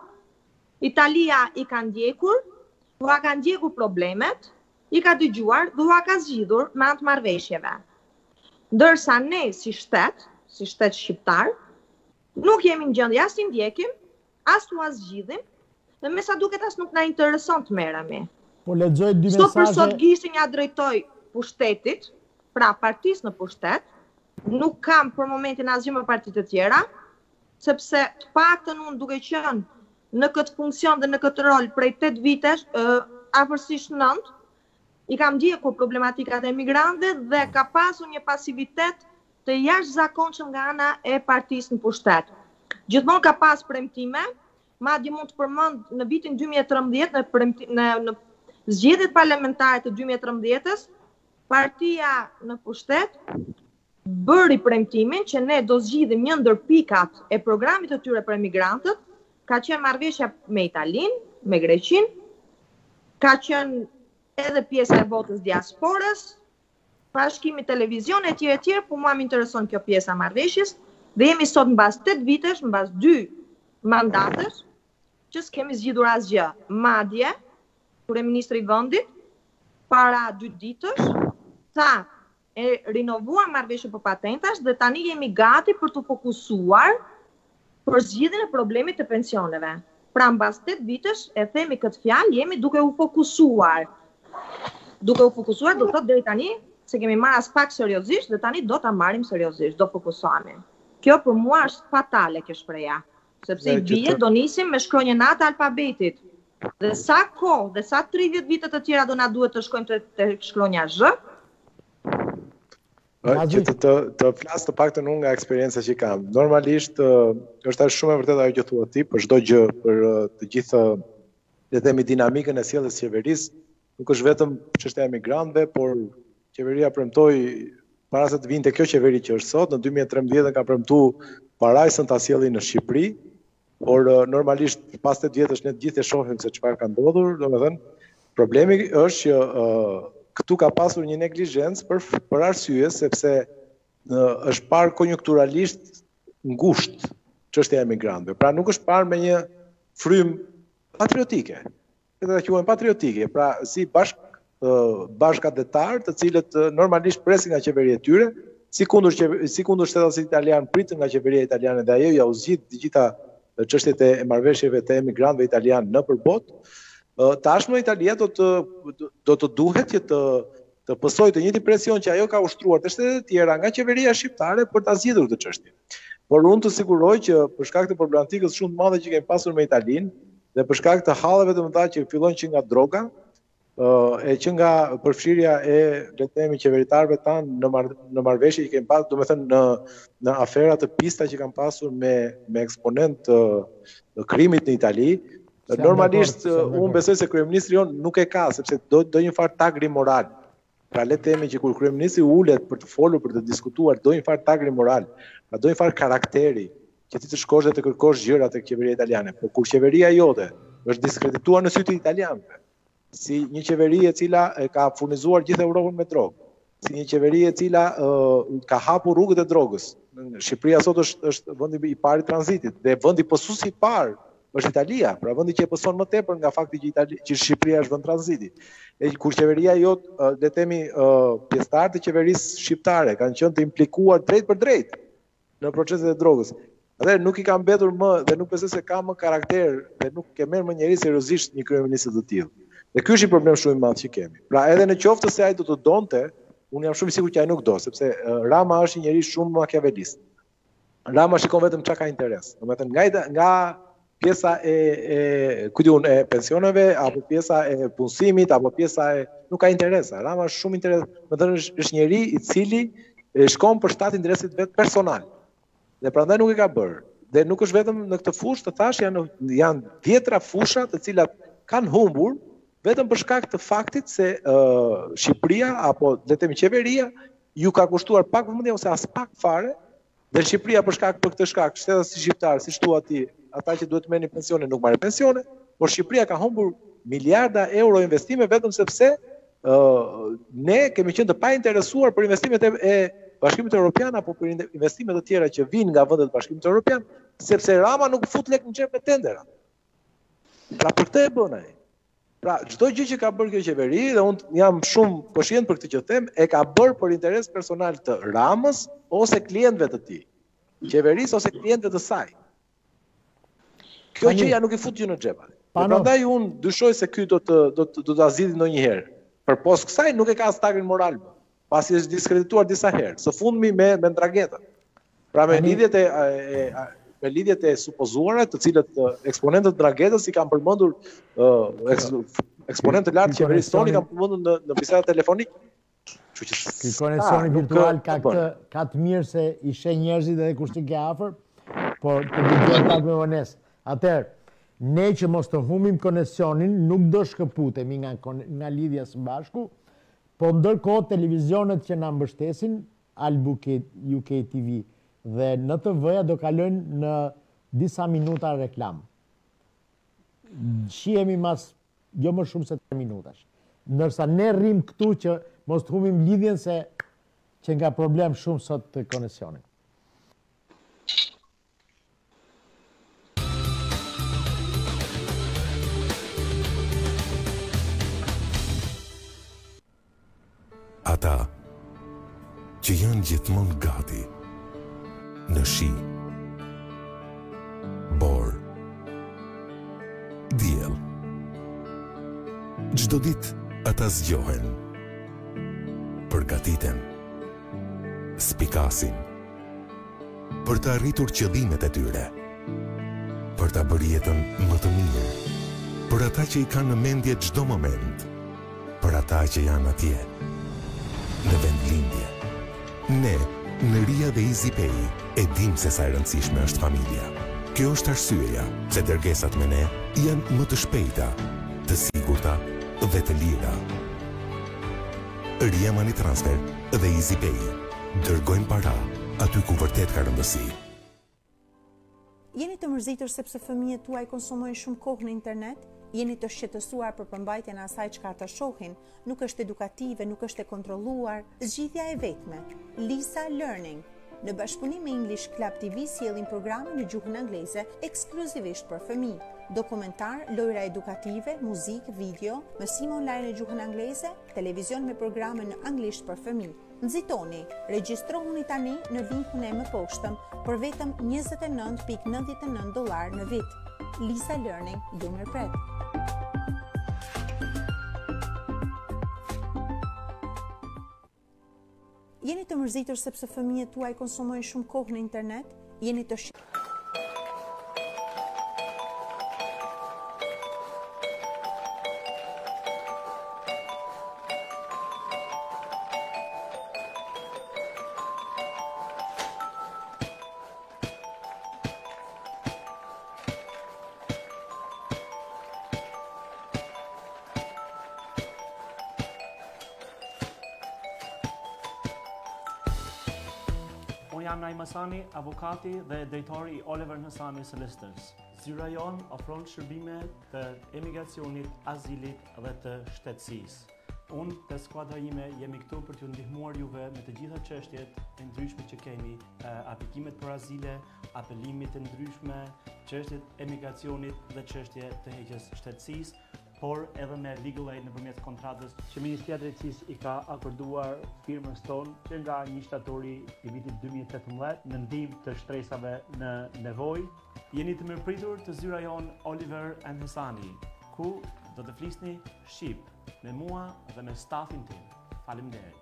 S4: Italia i ka ndjekur, u ka ndjekur problemet, i ka dëgjuar dhe u ka zgjidhur me anë të marrëveshjeve. Ndërsa ne si shtet, si shtet shqiptar, nuk jemi në gjendje as t'i ndjekim, as t'u zgjidhim, dhe me sa duket as nuk na intereson të merremi.
S1: Po lexoj dy
S4: mesazhe. Sot për sot Gishtin ja drejtoj pushtetit, pra partisë në pushtet, nuk kam për momentin asgjë me partitë të tjera, sepse të paktën unë duke qenë në këtë funksion dhe në këtë rol prej tetë vitesh, afërsisht nënt, i kam ndjekur problematikat e emigrantëve dhe ka pasur një pasivitet të jashtëzakonshëm nga ana e partisë në pushtet. Gjithmonë ka pas premtime, madje mund të përmend në vitin dy mijë e trembëdhjetë në, në, në zgjedhjet parlamentare të dy mijë e trembëdhjetës, partia në pushtet bëri premtimin që ne do zgjidhim një ndër pikat e programit të tyre për emigrantët, ka qenë marrëveshja me Italinë, me Greqinë, ka qenë edhe pjesa e votës diasporës, bashkimi televizion e tjerë e tjerë, por mua më intereson kjo pjesa e marrëveshjes, dhe jemi sot mbas tetë vitesh, mbas dy mandatesh, që s'kemi zgjidhur asgjë. Madje, kryeministri i vendit, para dy ditësh, tha e rinovuar marrëveshjen për patentash dhe tani jemi gati për të fokusuar për zgjidhjen e problemit të pensioneve. Pra mbas tetë vitesh e themi këtë fjalë, jemi duke u fokusuar. Duke u fokusuar do të thotë deri tani se kemi marrë as pak seriozisht dhe tani do ta marrim seriozisht, do fokusohemi. Kjo për mua është fatale kjo shpreha, sepse i bie do nisim me shkronjën A të alfabetit. Dhe sa kohë, dhe sa tridhjetë vite të tjera do na duhet të shkojmë te, te shkronja Z?
S2: Që të, të, të flas të paktën unë nga eksperienca që kam. Normalisht është ashtu shumë e vërtetë ajo që thua ti për çdo gjë, për të gjithë le të themi dinamikën e sjelljes së qeverisë, nuk është vetëm çështja e emigrantëve, por qeveria premtoi para se të vinte kjo qeveri që është sot, në dy mijë e trembëdhjetë ka premtuar parajsën ta sjellin në Shqipëri, por normalisht pas tetë vjetësh ne të gjithë e shohim se çfarë ka ndodhur, domethënë problemi është që uh, këtu ka pasur një neglizhencë për, për arsye sepse uh, është parë konjunkturalisht ngushtë çështja e emigrantëve. Pra nuk është parë me një frym patriotike. Le ta quajmë patriotike, pra si bashk uh, bashkëdetar, të cilët uh, normalisht presin nga qeveria e tyre, si kundër si kundër shtetasit italian pritën nga qeveria italiane dhe ajo ja u zgjidh të gjitha çështjet e marrëveshjeve të emigrantëve italianë nëpër botë. Tashmë Italia do të do të duhet që të të pësojë të njëjtin presion që ajo ka ushtruar te shtetet e tjera nga qeveria shqiptare për ta zgjidhur këtë çështje. Por unë të siguroj që për shkak të problematikës shumë të madhe që kemi pasur me Italinë dhe për shkak të halleve të mëdha që fillojnë që nga droga, e që nga përfshirja e le të themi qeveritarëve tanë në mar në marrëveshje që kemi pasur, domethënë në në afera të pista që kanë pasur me me eksponent të, të krimit në Itali. Normalisht unë besoj se kryeministri jon nuk e ka, sepse do do një far tagri moral. Pra le të themi që kur kryeministri ulet për të folur, për të diskutuar, do një farë tagri moral, pra do një farë karakteri, që ti të shkosh dhe të kërkosh gjëra tek qeveria italiane. Por kur qeveria jote është diskredituar në sy të italianëve, si një qeveri e cila e ka furnizuar gjithë Europën me drogë, si një qeveri e cila uh, ka hapur rrugët e drogës. Shqipëria sot është, është vendi i parë i tranzitit dhe vendi pësuesi i parë është Italia, pra vendi që e pëson më tepër nga fakti që Itali, që Shqipëria është vend tranziti. E kur qeveria jot, uh, le të themi, uh, pjesëtarët e qeverisë shqiptare kanë qenë të implikuar drejt për drejt në proceset e drogës. Atëherë nuk i ka mbetur më dhe nuk besoj se ka më karakter dhe nuk e merr më njerëz seriozisht një kryeminist të tillë. Dhe ky është një problem shumë i madh që kemi. Pra edhe në qoftë se ai do të donte, unë jam shumë i sigurt që ai nuk do, sepse uh, Rama është një njerëz shumë makiavelist. Rama shikon vetëm çka ka interes. Domethënë nga nga pjesa e e ku diun e pensioneve apo pjesa e punësimit apo pjesa e nuk ka interes. Rama është shumë interes, domethënë është, është njeri i cili e shkon për shtat interesit vet personal. Dhe prandaj nuk e ka bërë. Dhe nuk është vetëm në këtë fushë, të thash janë janë dhjetra fusha të cilat kanë humbur vetëm për shkak të faktit se uh, Shqipëria apo le të themi qeveria ju ka kushtuar pak vëmendje ose as pak fare, dhe Shqipëria për shkak për këtë shkak, shteti shqiptar, si thua ti, ata që duhet të merrin pensione nuk marrin pensione, por Shqipëria ka humbur miliarda euro investime vetëm sepse uh, ne kemi qenë të painteresuar për investimet e, e Bashkimit Evropian apo për investimet të tjera që vijnë nga vendet e Bashkimit Evropian, sepse Rama nuk fut lek në xhep me tendera. Pra për këtë e bën ai. Pra çdo gjë që ka bërë kjo qeveri, dhe unë jam shumë koshient për këtë që them, e ka bërë për interes personal të Ramës ose klientëve të tij, qeverisë ose klientëve të saj. Kjo gjëja nuk i fut gjë në xhep. Prandaj unë dyshoj se ky do të do të do ta zgjidhë ndonjëherë. Përpos kësaj nuk e ka as tagrin moral. Pasi është diskredituar disa herë, së fundmi me me Ndragetën. Pra me lidhjet e, e, e me lidhjet e supozuara, të cilët eksponentët e Ndragetës i kanë përmendur uh, eks, eksponentë të lartë qeverisë tonë kanë përmendur në në biseda telefonike. Kështu që
S1: ky koneksioni virtual ka këtë ka të mirë se i sheh njerëzit edhe kur ti ke afër, por të dëgjoj pak me vonesë. Atëherë, ne që mos të humbim koneksionin, nuk do shkëputemi nga nga lidhja së bashku. Po ndërkohë televizionet që na mbështesin, Albuquet U K T V dhe N T V-ja do kalojnë në disa minuta reklam. Shihemi mas jo më shumë se tre minutash. Ndërsa ne rrim këtu që mos të humbim lidhjen se që nga problem shumë sot të koneksionit.
S5: Ata që janë gjithmonë gati në shi, bor, diell. Çdo ditë ata zgjohen, përgatiten, spikasin për të arritur qëllimet e tyre, për ta bërë jetën më të mirë, për ata që i kanë në mendje çdo moment, për ata që janë atje në vendlindje. Ne, në Ria dhe EasyPay, e dim se sa e rëndësishme është familja. Kjo është arsyeja se dërgesat me ne janë më të shpejta, të sigurta dhe të lira. Ria Money Transfer dhe EasyPay dërgojnë para aty ku vërtet ka rëndësi.
S6: Jeni të mërzitur sepse fëmijët tuaj konsumojnë shumë kohë në internet? Jeni të shqetësuar për përmbajtjen e asaj çka ata shohin, nuk është edukative, nuk është e kontrolluar? Zgjidhja e vetme, Lisa Learning. Në bashkëpunim me English Club T V sjellin programe në gjuhën angleze ekskluzivisht për fëmijë. Dokumentar, lojra edukative, muzikë, video, mësim online në gjuhën angleze, televizion me programe në anglisht për fëmijë. Nxitoni, regjistrohuni tani në linkun e mëposhtëm për vetëm njëzet e nëntë pikë nëntëdhjetë e nëntë dollar në vit. Lisa Learning, ju mirëpret. Jeni të mërzitur sepse fëmijët tuaj konsumojnë shumë kohë në internet? Jeni të sh...
S7: jam Naim Hasani, avokati dhe drejtori i Oliver Hasani Solicitors. Zyra jon ofron shërbime të emigracionit, azilit dhe të shtetësisë. Unë dhe skuadra ime jemi këtu për t'ju ndihmuar juve me të gjitha çështjet e ndryshme që keni, aplikimet për azile, apelimit të ndryshme, çështjet emigracionit dhe çështje të heqjes shtetësisë, por edhe me legal aid nëpërmjet kontratës që Ministria e Drejtësisë i ka akorduar firmës tonë që nga një shtatori i vitit dy mijë e tetëmbëdhjetë në ndihmë të shtresave në nevojë. Jeni të mirëpritur të zyra jon Oliver and Hasani, ku do të flisni shqip me mua dhe me stafin tim. Faleminderit.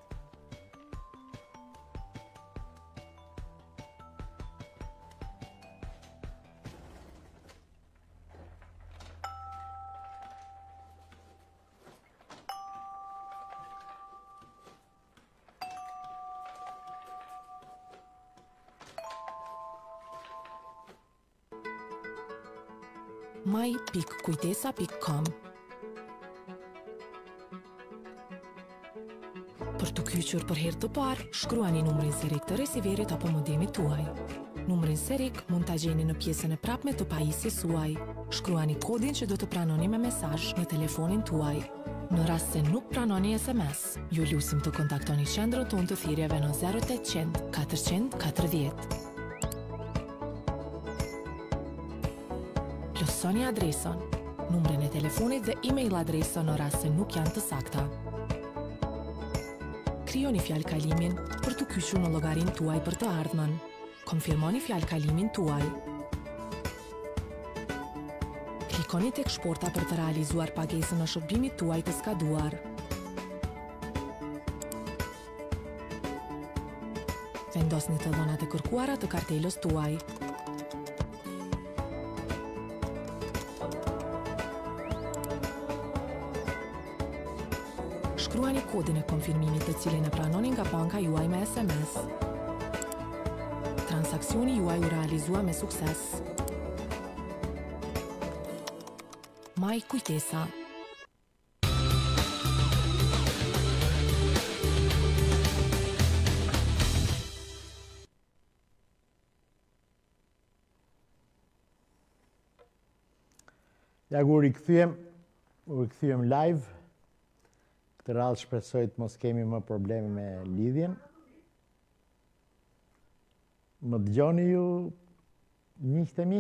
S8: my pik kujtesa pik com. Për të kyqur për herë të parë, shkruani numrin serik të resiverit apo modemit tuaj. Numrin serik mund ta gjeni në pjesën e prapme të pajisjes suaj. Shkruani kodin që do të pranoni me mesazh në telefonin tuaj. Në rast se nuk pranoni S M S, ju lusim të kontaktoni qendrën tonë të thirrjeve në zero ottanta katërqind katërdhjetë. Plotësoni adresën, numrin e telefonit dhe email adresën në rast se nuk janë të sakta. Krijoni fjalë kalimin për të kyçur në llogarinë tuaj për të ardhmen. Konfirmoni fjalë kalimin tuaj. Klikoni tek shporta për të realizuar pagesën në shërbimit tuaj të skaduar. Vendosni të dhënat e kërkuara të kartelës tuaj. Shkruani kodin e konfirmimit të cilin e pranoni nga banka juaj me S M S. Transaksioni juaj u realizua me sukses. Maj kujtesa.
S1: Ja ku rikthyem, u rikthyem live. Këtë radhë shpresoj të mos kemi më probleme me lidhjen. Më dëgjoni ju miqtë e mi?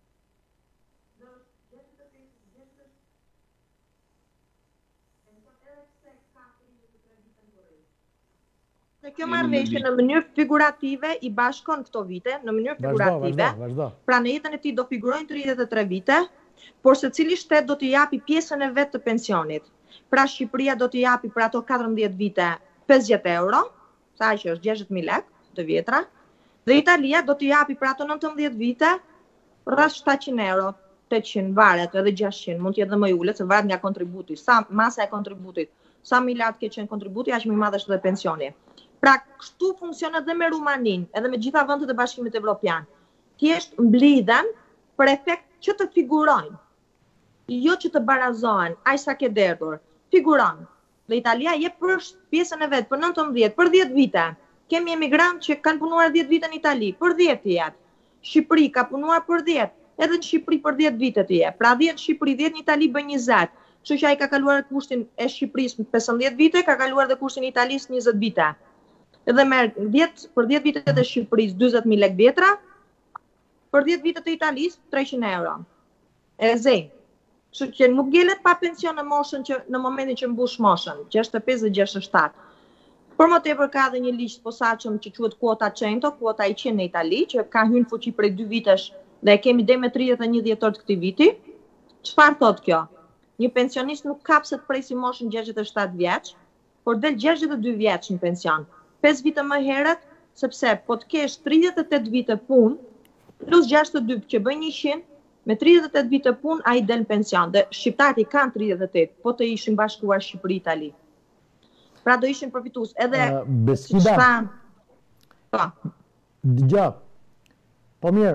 S4: Në kjo marrëveshje në mënyrë figurative i bashkon këto vite, në mënyrë figurative.
S1: Vazhdo, vazhdo.
S4: Pra në jetën e tij do figurojnë tridhjetë e tre vite, por secili shtet do t'i japi pjesën e vet të pensionit. Pra Shqipëria do t'i japi për ato katërmbëdhjetë vite pesëdhjetë euro, sa që është gjashtëdhjetë mijë lekë të vjetra, dhe Italia do t'i japi për ato nëntëmbëdhjetë vite rreth shtatëqind euro, tetëqind varet edhe gjashtëqind, mund të jetë edhe më i ulët se varet nga kontributi, sa masa e kontributit, sa më i lartë ke qenë kontributi, aq më i madh është edhe pensioni. Pra kështu funksionon edhe me Rumaninë, edhe me gjitha vendet e Bashkimit Evropian. Thjesht mblidhen për efekt që të figurojnë, jo që të barazohen, aq sa ke derdhur. Figuron. Dhe Italia jep për pjesën e vet për nëntëmbëdhjetë, për dhjetë vite. Kemi emigrantë që kanë punuar dhjetë vite në Itali, për dhjetë të jep. Shqipëri ka punuar për dhjetë, edhe në Shqipëri për dhjetë vite të jep. Pra dhjetë në Shqipëri, dhjetë në Itali bën njëzet. Kështu që ai ka kaluar kushtin e Shqipërisë pesëmbëdhjetë vite, ka kaluar dhe kushtin e Italisë njëzet vite. Edhe merr dhjetë për dhjetë vite të Shqipërisë dyzet mijë lekë vjetra, për dhjetë vite të Italisë treqind euro. E zej. Kështu që nuk gjelet pa pension në moshën që në momentin që mbush moshën, gjashtëdhjetë e pesë dhe gjashtëdhjetë e shtatë. Por më tepër ka edhe një ligj të posaçëm që quhet kuota cento, kuota njëqind në Itali, që ka hyrë fuqi prej dy vitesh dhe e kemi deri me tridhjetë e një dhjetor të këtij viti. Çfarë thot kjo? Një pensionist nuk kapse të presi moshën gjashtëdhjetë e shtatë vjeç, por del gjashtëdhjetë e dy vjeç në pension. pesë vite më herët, sepse po të kesh tridhjetë e tetë vite punë plus gjashtëdhjetë e dy që bën njëqind, me tridhjetë e tetë vite punë ai del në pension dhe shqiptarët i kanë tridhjetë e tetë, po të ishin bashkuar Shqipëri-Itali. Pra do ishin përfitues edhe
S1: uh, Beskida.
S4: Po.
S1: Dgjoj. Po mirë.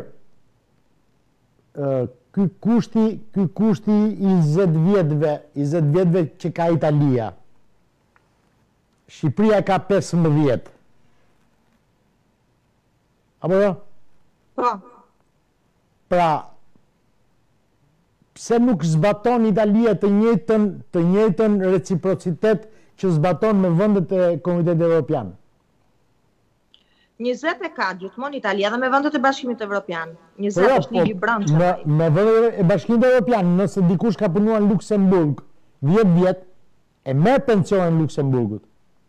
S1: Uh, ky kushti, ky kushti i njëzet vjetëve, njëzet vjetëve që ka Italia. Shqipëria ka pesëmbëdhjetë. Apo jo?
S4: Po.
S1: Pra, pse nuk zbaton Italia të njëjtën, të njëjtën reciprocitet që zbaton me vendet e Komunitetit Evropian?
S4: njëzet e ka gjithmonë Italia dhe me vendet e Bashkimit Evropian.
S1: Po
S4: njëzet
S1: jo,
S4: është ligji brendshëm.
S1: me, me vendet e Bashkimit Evropian, nëse dikush ka punuar në Luksemburg dhjetë vjet, e merr pensionin në Luksemburgut.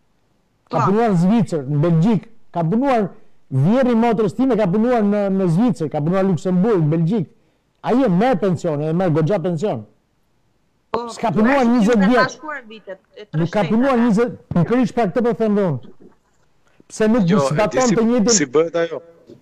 S1: Ka
S4: Po.
S1: punuar në Zvicër, në Belgjik, ka punuar vjerri motrës time ka punuar në, në Zvicër, ka punuar në Luksemburg, Belgjik. Ai e merr pensionin, e merr goxha pension.
S4: Po,
S1: S'ka punuar
S4: duhet
S1: njëzet
S4: që
S1: vjet.
S4: ka shkuar vitet, e tre
S1: Nuk ka
S4: shtete.
S1: punuar njëzet, pikërisht për këtë po them unë. Pse nuk
S2: Jo, e di
S1: zbaton
S2: si,
S1: të njëjtën
S2: si bëhet ajo.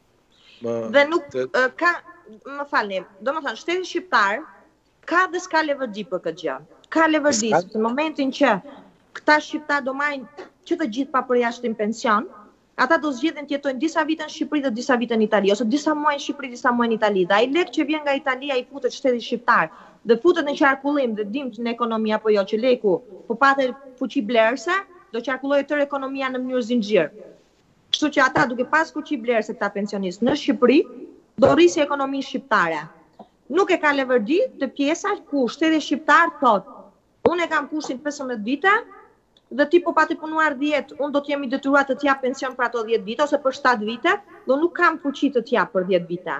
S2: Më,
S4: Dhe nuk
S2: të-
S4: ë, ka, më falni, do më thënë, shteti shqiptar ka dhe s'ka levergji për këtë gjë. Ka levergji,
S2: S'ka?
S4: sepse në momentin që këta shqiptar do marrin që të gjithë pa përjashtim pension, ata do zgjedhin të jetojnë disa vite në Shqipëri dhe disa vite në Itali, ose disa muaj në Shqipëri, disa muaj në Itali. Dhe ai lek që vjen nga Italia i futet shteti shqiptar dhe futet në qarkullim dhe dim në ekonomi apo jo që leku po patë fuqi blerëse, do qarkullojë tërë ekonomia në mënyrë zinxhir. Kështu që ata duke pas fuqi blerëse këta pensionistë në Shqipëri, do rrisi ekonominë shqiptare. Nuk e ka levergji të pjesa ku shteti shqiptar thot, unë e kam kushtin pesëmbëdhjetë vite, dhe ti po pati punuar dhjetë, unë do të jemi detyruar të t'jap pension për ato dhjetë vite ose për shtatë vite, dhe nuk kam fuqi të t'jap për dhjetë vite.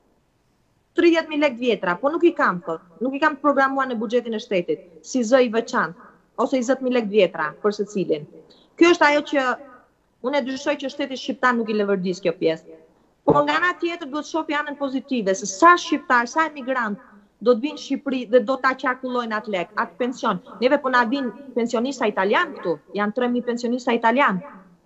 S4: tridhjetë mijë lekë vjetra, po nuk i kam thot, nuk i kam programuar në buxhetin e shtetit, si zë i veçantë, ose njëzet mijë lekë vjetra për secilin. Kjo është ajo që unë e dyshoj që shteti shqiptar nuk i levergjis kjo pjesë. Por nga ana tjetër duhet shohë anën pozitive, se sa shqiptar, sa emigrant do të vinë në Shqipëri dhe do ta qarkullojnë atë lek, atë pension. Neve po na vinë pensionista italian këtu, janë tre mijë pensionista italian.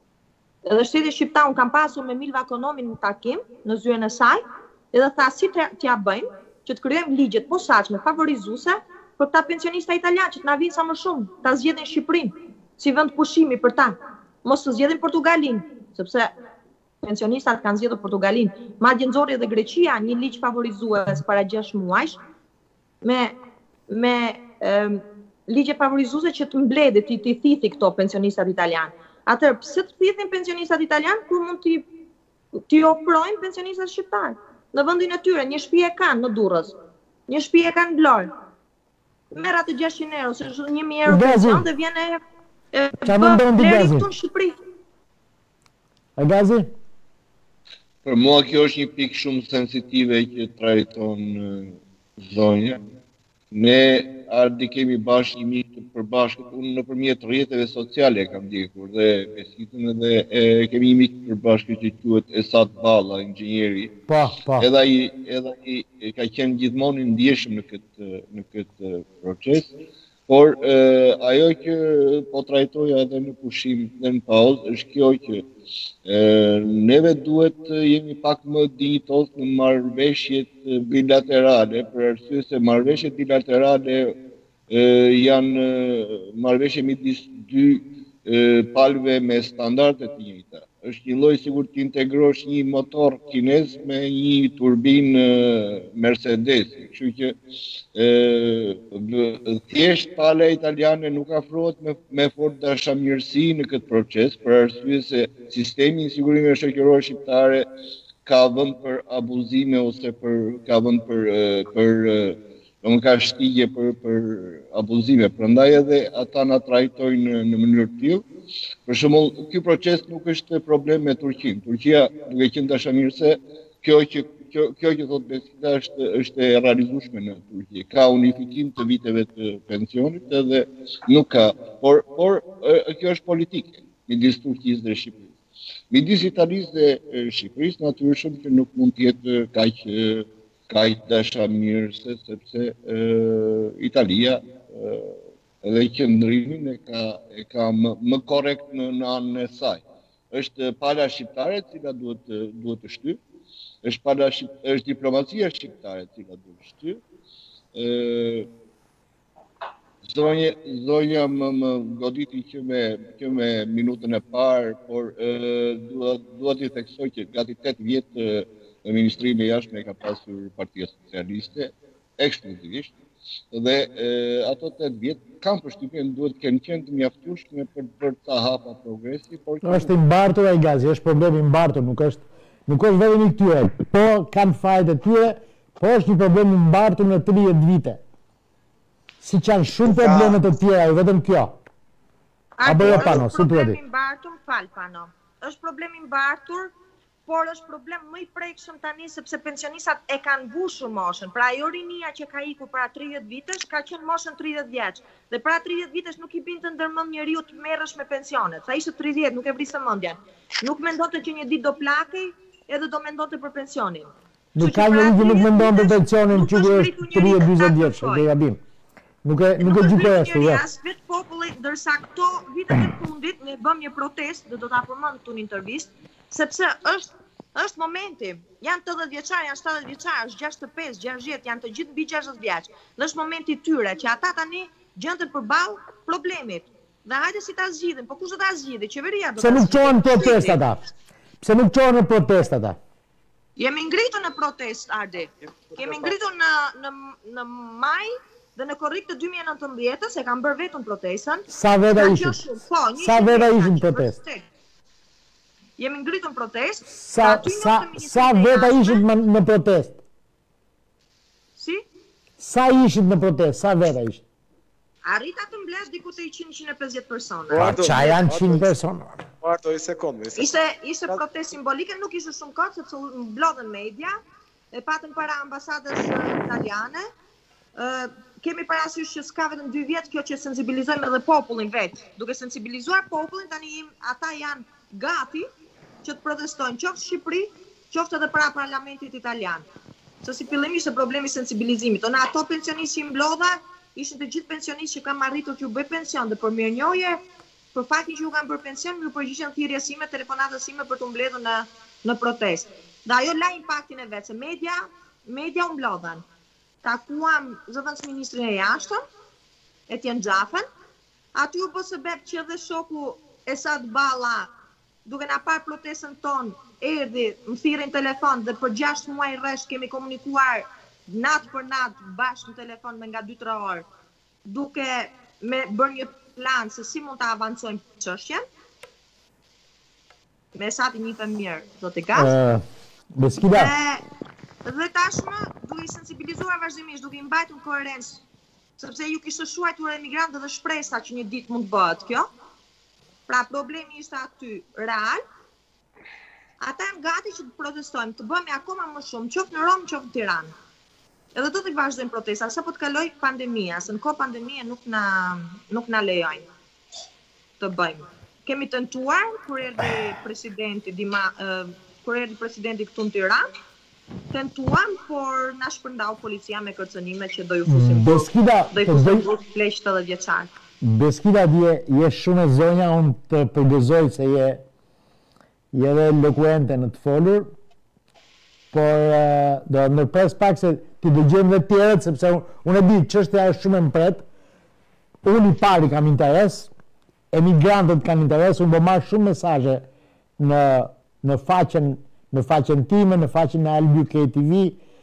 S4: Edhe shteti shqiptar, unë kam pasur me Milva Ekonomin në takim, në zyrën e saj, edhe tha si t'ja bëjmë, që të krijojmë ligjet posaçme, favorizuese për këta pensionista italian që të na vinë sa më shumë, ta zgjedhin Shqipërinë si vend pushimi për ta. Mos të zgjedhin Portugalin, sepse pensionistat kanë zgjedhur Portugalin. Madje nxorri edhe Greqia një ligj favorizues para gjashtë muajsh me me um, ligje favorizuese që të mbledhit të të thithi këto pensionistat italian. Atëherë pse të thithin pensionistat italian kur mund t'i t'i ofrojnë pensionistat shqiptar? Në vendin e tyre, një shtëpi e kanë në Durrës, një shtëpi e kanë në Vlorë. Merr atë gjashtëqind euro, ose një mijë euro pension dhe vjen e
S1: Qa mendon ti
S4: bleri
S1: Gazi?
S4: këtu në Shqipëri.
S1: A Gazi?
S3: Për mua kjo është një pikë shumë sensitive që trajton eh, zonja. Ne ardi kemi bashkë një mikë të përbashkët, unë nëpërmjet rrjeteve sociale kam ndjekur dhe besitën edhe e, kemi një mikë të përbashkët që quhet Esat Balla, inxhinieri.
S1: Po, po.
S3: Edhe ai edhe ai e ka qenë gjithmonë i ndjeshëm në këtë në këtë proces. Por eh, ajo që po trajtoja edhe në pushim dhe në pauzë është kjo që eh, neve duhet të jemi pak më dinjitos në marrëveshjet bilaterale, për arsye se marrëveshjet bilaterale eh, janë marrëveshje midis dy eh, palëve me standarde të njëjta. Është një lloj sigur të integrosh një motor kinez me një turbinë Mercedes. Kështu që e, thjesht pala italiane nuk afrohet me, me fort dashamirësi në këtë proces, për arsye se sistemi i sigurimeve shoqërore shqiptare ka vënd për abuzime ose për ka vënd për për Nuk ka shtigje për, për abuzime, prandaj edhe ata na trajtojnë në mënyrë të tillë. Për shembull, ky proces nuk është problem me Turqinë. Turqia, duke qenë dashamirëse, kjo që kjo, kjo që thotë Besita është është e realizueshme në Turqi. Ka unifikim të viteve të pensionit edhe nuk ka, por por kjo është politike midis Turqisë dhe Shqipërisë. Midis Italisë dhe Shqipërisë natyrisht që nuk mund të jetë kaq kaq dashamirëse, sepse e, Italia e, edhe qëndrimin e ka e ka më, më korrekt në, në anën e saj. Është pala shqiptare e cila duhet duhet të shtyp, është pala është diplomacia shqiptare e cila duhet të shtyp. Ë Zonja, zonja më, më goditi që me, që me minutën e parë, por dua t'i theksoj që gati tetë vjetë në Ministrinë e Jashtme ka pasur Partia Socialiste, ekskluzivisht, dhe e, ato tetë vjetë kam përshtypjen duhet të kenë qenë të mjaftueshme për të bërë ca hapa progresi, por
S1: është i mbartur ai Gazi, është problemi i mbartur, nuk është Nuk është vetëm i këtyre, po kanë fajt e tyre, po është një problem i mbartur në tridhjetë vite. Si që janë shumë problemet të tjera, jo vetëm kjo. Apo jo Pano, si të
S4: problemi mbartur, fal Pano. Është problemi mbartur, por është problem më i prekshëm tani sepse pensionistat e kanë mbushur moshën. Pra ajo rinia që ka ikur para tridhjetë vitesh ka qenë moshën tridhjetë vjeç. Dhe para tridhjetë vitesh nuk i binte ndërmend njeriu të merresh me pensionet. Sa ishte tridhjetë nuk e vrisë mendjen. Nuk mendonte që një ditë do plakej, edhe do mendonte për pensionin.
S1: Nuk ka njeriu që nuk mendon për pensionin që është tridhjetë dyzet vjeç, e gabim. Nuk e nuk e gjykoj ashtu, jo.
S4: Vetë populli, ndërsa këto vitet e fundit ne bëm një protestë, dhe do ta përmend këtu në intervistë, sepse është është momenti. Janë tetëdhjetë vjeçar, janë shtatëdhjetë vjeçar, është gjashtëdhjetë e pesë, gjashtëdhjetë, janë të gjithë mbi gjashtëdhjetë vjeç. Dhe është momenti i tyre që ata tani gjenden përballë problemit. Dhe hajde si ta zgjidhin, po kush do ta zgjidhë? Qeveria do ta
S1: Pse
S4: zgjidhë.
S1: nuk çohen protestë ata? Pse nuk çohen në protestë ata?
S4: Jemi ngritur në protestë, Ardi. Kemi ngritur në në në maj dhe në korrik të dy mijë e nëntëmbëdhjetë se kanë bërë vetëm protestën.
S1: Sa veta ishin? Sa veta ishin protestë?
S4: Jemi ngritur në protestë.
S1: Sa sa sa veta ishin në protestë?
S4: Si?
S1: Sa ishin në protestë? Sa veta ishin?
S4: Arrita të mbledh diku te njëqind njëqind e pesëdhjetë persona.
S1: Pa qa janë qind persona?
S2: Marto, i sekund.
S4: Ishte ishte protestë simbolike, nuk ishte shumë kohë sepse u mblodhen media, e patën para ambasadës italiane. Ë kemi parasysh që s'ka vetëm dy vjet kjo që sensibilizojmë edhe popullin vet. Duke sensibilizuar popullin tani ata janë gati që të protestojnë qoftë Shqipëri, qoftë edhe para parlamentit italian. Se si fillim ishte problemi sensibilizimit. Në ato pensionistë që i mblodha, ishin të gjithë pensionistë që kam arritur që u bëj pension dhe për mirënjohje, për faktin që u kanë bërë pension, më përgjigjen thirrjes sime, telefonatës sime për të mbledhur në në protestë. Dhe ajo la impaktin e vet, se media, media u mblodhen. Takuam zëvendës ministrin e jashtëm, Etienne Xhafën, aty u bë sebeb që edhe shoku Esad Balla, duke na parë protestën tonë, erdhi, më thirrën në telefon dhe për gjashtë muaj rresht kemi komunikuar natë për natë bashkë në telefon me nga dy tre orë, duke me bërë një plan se si mund të avancojmë çështjen. Me sa të njihemi mirë, do të gas.
S1: Ë, Beskida.
S4: Dhe, dhe tashmë duke i sensibilizuar vazhdimisht, duke i mbajtur në koherencë, sepse ju kishte shuajtur emigrantët dhe shpresa që një ditë mund të bëhet kjo. Pra problemi ishte aty real. Ata janë gati që të protestojmë, të bëhemi akoma më shumë, qoftë në Rom, qoftë në Tiranë. Edhe do të vazhdojmë protesta, sa po të kaloj pandemia, se në kohë pandemie nuk na nuk na lejojnë të bëjmë. Kemi tentuar kur erdhi presidenti Dima, uh, kur erdhi presidenti këtu në Tiranë, tentuam, por na shpërndau policia me kërcënime që do ju fusim.
S1: Beskida,
S4: do ju fusim burg pleq shtatëdhjetë vjeçar.
S1: Beskida je je shumë e zonja, unë të përgëzoj se je je edhe elokuente në të folur, por uh, do ndërpres pak se ti dëgjojmë dhe tjerët, sepse unë e di çështja është shumë e mpret. Unë i pari kam interes, emigrantët kanë interes, unë do marr shumë mesazhe në në faqen në faqen time, në faqen e Albi K T V.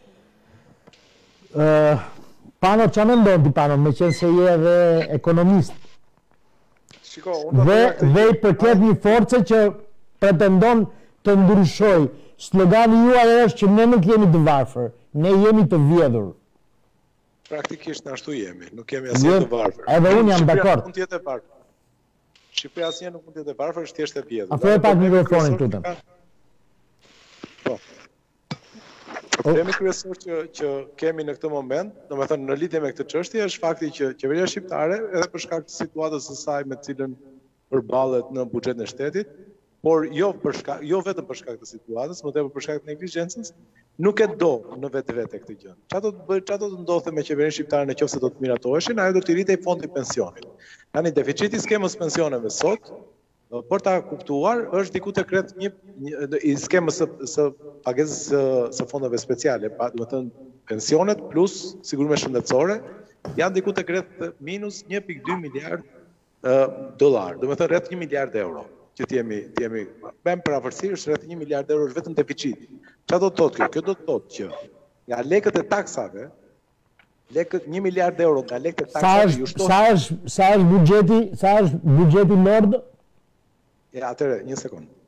S1: Uh, Pano, që mendon ti Pano, me qenë se je edhe ekonomist?
S2: Shiko, unë
S1: dhe dhe i përket një force që pretendon të ndryshoj. Slogani juaj është që ne nuk jemi të varfër, ne jemi të vjedhur.
S2: Praktikisht në ashtu jemi, nuk jemi asnjë të varfër.
S1: Edhe unë jam dakord.
S2: Mund të jetë e varfër. Shqipëria asnjë nuk mund të jetë e varfër, është thjesht e vjedhur.
S1: Afro pak mikrofonin tutem.
S2: Po. Problemi kryesor që që kemi në këtë moment, domethënë në lidhje me këtë çështje, është fakti që qeveria shqiptare, edhe për shkak të situatës së saj me të cilën përballet në buxhetin e shtetit, por jo për shkak, jo vetëm për shkak të situatës, më tepër për shkak të neglizhencës, nuk e do në vetvete këtë gjë. Çfarë do të bëj, çfarë do të ndodhte me qeverinë shqiptare nëse do të miratoheshin, ajo do të rritej fondi pensionit. Tani deficiti i skemës pensioneve sot, për ta kuptuar, është diku tek rreth një, një i skemës së, së pagesës së, së fondeve speciale, pa, do të thënë pensionet plus sigurime shëndetësore, janë diku tek rreth minus një pikë dy miliard uh, dollar, do të thënë rreth një miliard euro. Që t'jemi, t'jemi, bem për afërsisht, është rreth një miliard euro është vetëm deficiti. Çfarë do të thotë kjo? Kjo do të thotë që nga lekët e taksave, lekët një miliard euro nga lekët e taksave ju shtohet.
S1: Sa është sa është buxheti, sa është buxheti lord?
S2: E atëre, një sekond.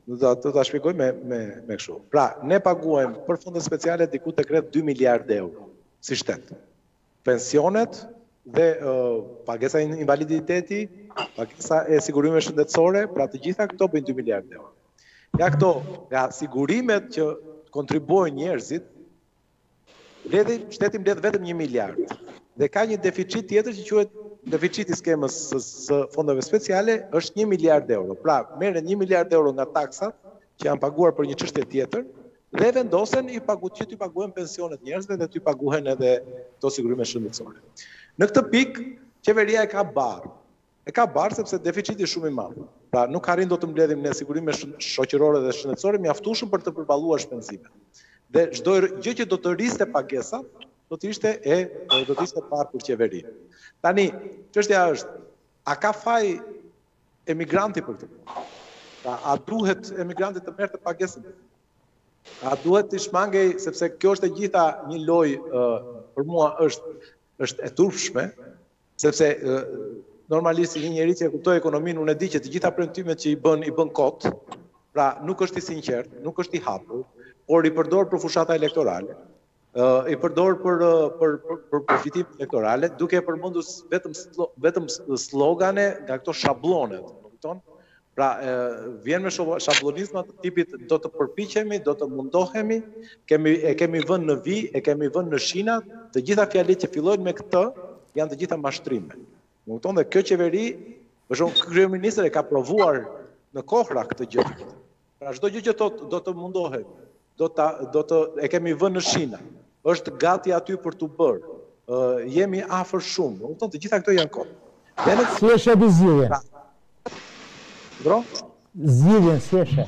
S2: Do të ta shpjegoj me me me kështu. Pra, ne paguajmë për fonde speciale diku tek rreth dy miliardë euro si shtet. Pensionet dhe uh, pagesa invaliditeti, pagesa e sigurimeve shëndetësore, pra të gjitha këto bëjnë dy miliardë euro. Ja këto, nga sigurimet që kontribuojnë njerëzit, Bledi, shteti mbledh vetëm një miliard. Dhe ka një deficit tjetër që quhet deficiti i skemës së, së fondeve speciale, është një miliard euro. Pra, merren një miliard euro nga taksat që janë paguar për një çështje tjetër dhe vendosen i pagu që t'i paguhen pensionet njerëzve dhe t'i paguhen edhe to sigurime shëndetësore. Në këtë pikë, qeveria e ka barë. E ka barë sepse deficiti është shumë i madh. Pra, nuk arrin do të mbledhim ne sigurime shoqërore dhe shëndetësore mjaftueshëm për të përballuar shpenzimet. Dhe çdo gjë që do të rriste pagesa, do të ishte e do të ishte parë për qeverinë. Tani, çështja është, a ka faj emigranti për këtë? Pra, a duhet emigranti të merrte pagesën? A duhet të shmangej, sepse kjo është e gjitha një lojë uh, për mua është është e turpshme, sepse uh, normalisht një njeri që e kuptoj ekonominë, unë e di që të gjitha premtimet që i bën i bën kot, pra nuk është i sinqert, nuk është i hapur, por i përdor për fushata elektorale, uh, i përdor për për për, për përfitim elektorale, duke e përmendur vetëm vetëm slogane nga këto shabllone, e kupton? Pra, e, vjen me shablonizma të tipit do të përpiqemi, do të mundohemi, kemi e kemi vënë në vi, e kemi vënë në shina, të gjitha fjalit që fillojnë me këtë janë të gjitha mashtrime. E kupton? Dhe kjo qeveri, për shembull, kryeministri e ka provuar në kohra këtë gjë. Pra çdo gjë që thot do të mundohet, do ta do të e kemi vënë në shina. Është gati aty për t'u bërë. Uh, jemi afër shumë. Do të thonë të gjitha këto janë kot. Dhe në
S1: Si është e zgjidhja?
S2: Bro?
S1: Zgjidhjen si është?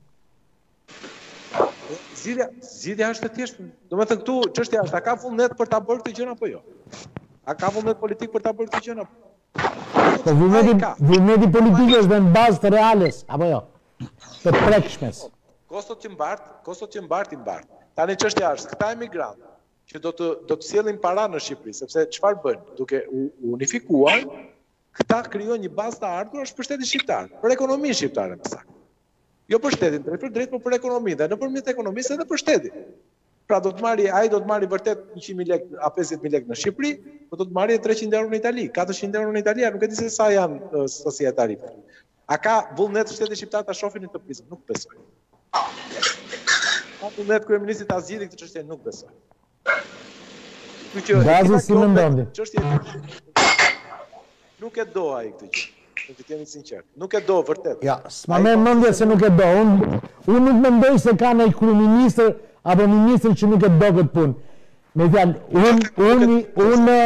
S2: Zgjidhja, zgjidhja është e thjeshtë. Domethënë këtu çështja është, a ka vullnet për ta bërë këtë gjë apo jo? A ka vullnet politik për ta bërë këtë gjë apo?
S1: Po vullneti vullneti politik është në bazë të reales apo jo? Të prekshmes.
S2: Kostot që mbart, kostot që mbart i mbart. Tani çështja është, këta emigrantë që do të do të sjellin para në Shqipëri, sepse çfarë bëjnë? Duke u unifikuar, këta krijojnë një bazë të ardhurash për shtetin shqiptar, për ekonominë shqiptare më saktë. Jo për shtetin drejt për drejt, por për ekonominë, dhe nëpërmjet ekonomisë edhe për shtetin. Pra do të marri, ai do të marri vërtet njëqind mijë lekë a pesëdhjetë mijë lekë në Shqipëri, por do të marri treqind euro në Itali, katërqind euro në Itali, nuk e di se sa janë sasia e tarifave. A ka vullnet shteti shqiptar ta shohin në të prizëm? Nuk besoj. Ka vullnet kryeministri ta zgjidhë këtë çështje? Nuk besoj.
S1: Bazë si mendon ti?
S2: Çështja nuk e do ai këtë gjë. Do të jemi sinqert. Nuk e do vërtet.
S1: Ja, s'ma merr mendje se nuk e do. Unë unë nuk mendoj se ka ndaj kryeministër apo ministër që nuk e do këtë punë. Me fjalë, unë unë unë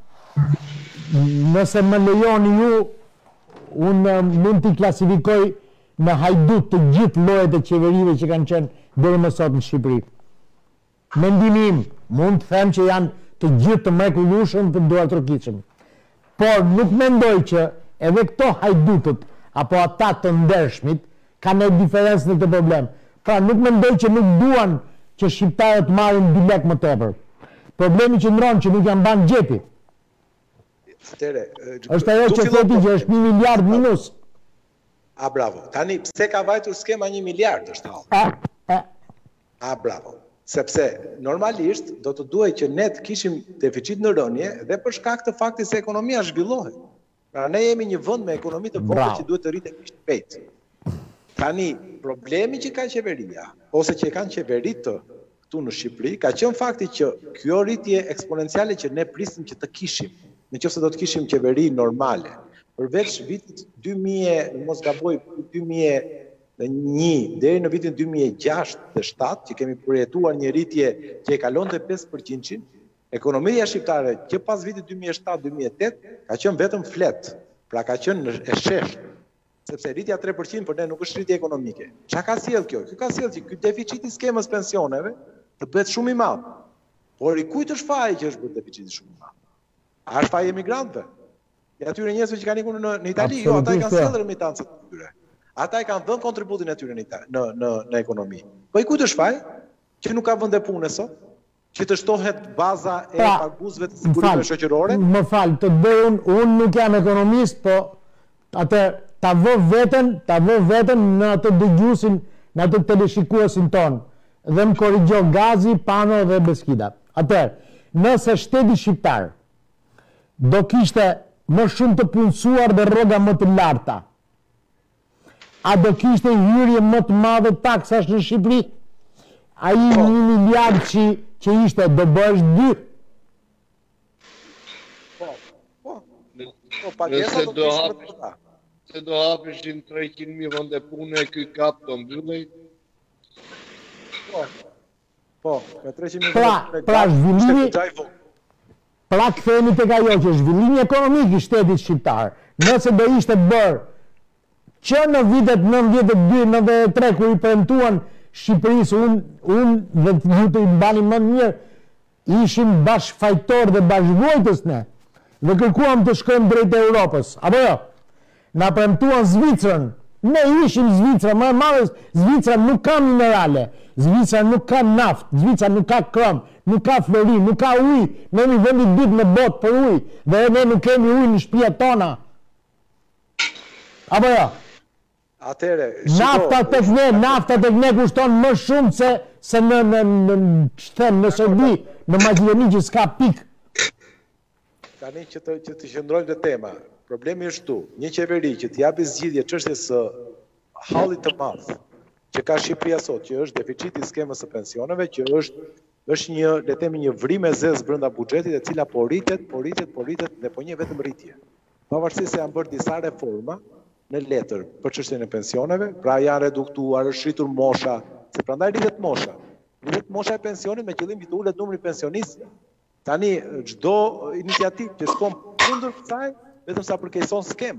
S1: nëse më lejoni ju, unë mund t'i klasifikoj në hajdut të gjithë llojet e qeverive që kanë qenë deri më sot në Shqipëri. Mendimi im, mund të them që janë të gjithë të mrekullueshëm, të duartrokitshëm. Por nuk mendoj që edhe këto hajdutët apo ata të ndershmit kanë një diferencë në këtë problem. Pra nuk mendoj që nuk duan që shqiptarët marrin dy lekë më tepër. Problemi që ndron që nuk janë ban xhepi.
S2: Atëre,
S1: është ajo që thotë që është një miliard minus.
S2: A bravo. Tani pse ka vajtur skema një miliard është hall?
S1: A, a.
S2: A bravo. Sepse normalisht do të duhej që ne të kishim deficit në rënje dhe për shkak të faktit se ekonomia zhvillohet. Pra ne jemi një vend me ekonomi të vogël që duhet të rritet shpejt. Tani problemi që ka qeveria ose që kanë qeveritë këtu në Shqipëri ka qenë fakti që kjo rritje eksponenciale që ne prisnim që të kishim, nëse do të kishim qeveri normale, përveç vitit dy mijë, mos gaboj, dy mijë dhe një deri në vitin dy mijë e gjashtë dhe shtatë që kemi përjetuar një rritje që e kalonte pesë përqind, ekonomia shqiptare që pas vitit dy mijë e shtatë dy mijë e tetë ka qenë vetëm flet, pra ka qenë e sheshtë, sepse rritja tre përqind për ne nuk është rritje ekonomike. Çka ka sjell kjo? Kjo ka sjell që ky deficit i skemës pensioneve të bëhet shumë i madh. Por i kujt është faji që është bërë deficiti shumë i madh? A është faji emigrantëve? E atyre njerëzve që kanë ikur në, në Itali, jo, ata i kanë sjellë remitancët e tyre. Ata i kanë dhënë kontributin e tyre në, në, në, në ekonomi. Po i kujt është faj? Që nuk ka vende pune sot? Që të shtohet baza e pra, paguesve të sigurimeve shoqërore?
S1: Më fal, të bëj unë, unë nuk jam ekonomist, po atë ta vë veten, ta vë veten në atë dëgjuesin në atë teleshikuesin ton dhe më korrigjo Gazi, Pano dhe Beskida. Atëherë, nëse shteti shqiptar do kishte më shumë të punësuar dhe rroga më të larta, a do kishte hyrje më të madhe taksash në Shqipëri? Ai një miliard që, që ishte do bësh dy.
S2: Po, po. Po, pagesa do të ishte më të ta.
S3: Se do hapeshin treqind mijë vende pune, ky kap do mbyllej.
S2: Po. Po, me treqind mijë
S1: pra,
S2: vende pune.
S1: Pra zhvillimi Pra kthehemi tek ajo që zhvillimi ekonomik i shtetit shqiptar, nëse do ishte bërë që në vitet nëntëdhjetë e dy nëntëdhjetë e tre kur i premtuan Shqipërisë, unë un dhe ju të i mbani më mirë, ishim bashkëfajtor dhe bashkëvojtës ne, dhe kërkuam të shkojmë drejt Europës, apo jo? Na premtuan Zvicrën, ne ishim Zvicra, më e madhe, Zvicra nuk ka minerale, Zvicra nuk ka naft, Zvicra nuk ka krem, nuk ka flori, nuk ka ujë, ne jemi vendi i dytë në botë për ujë, dhe ne nuk kemi ujë në shtëpiat tona. Apo jo?
S2: Atere,
S1: nafta tek ne, nafta tek ne kushton më shumë se se në në në ç'them në Serbi, në Maqedoni që s'ka pik.
S2: Tani që të që të qëndrojmë te tema. Problemi është këtu, një qeveri që të japi zgjidhje çështjes së hallit të madh që ka Shqipëria sot, që është deficiti i skemës së pensioneve, që është është një, le të themi, një vrim e zezë brenda buxhetit, e cila po rritet, po rritet, po rritet dhe po një vetëm rritje. Pavarësisht se janë bërë disa reforma në letër për çështjen e pensioneve, pra janë reduktuar, është rritur mosha, se prandaj rritet mosha. Rritet mosha e pensionit me qëllim të ulet numri pensionistë. Tani çdo iniciativë që shkon kundër kësaj, vetëm sa përkeqëson skem.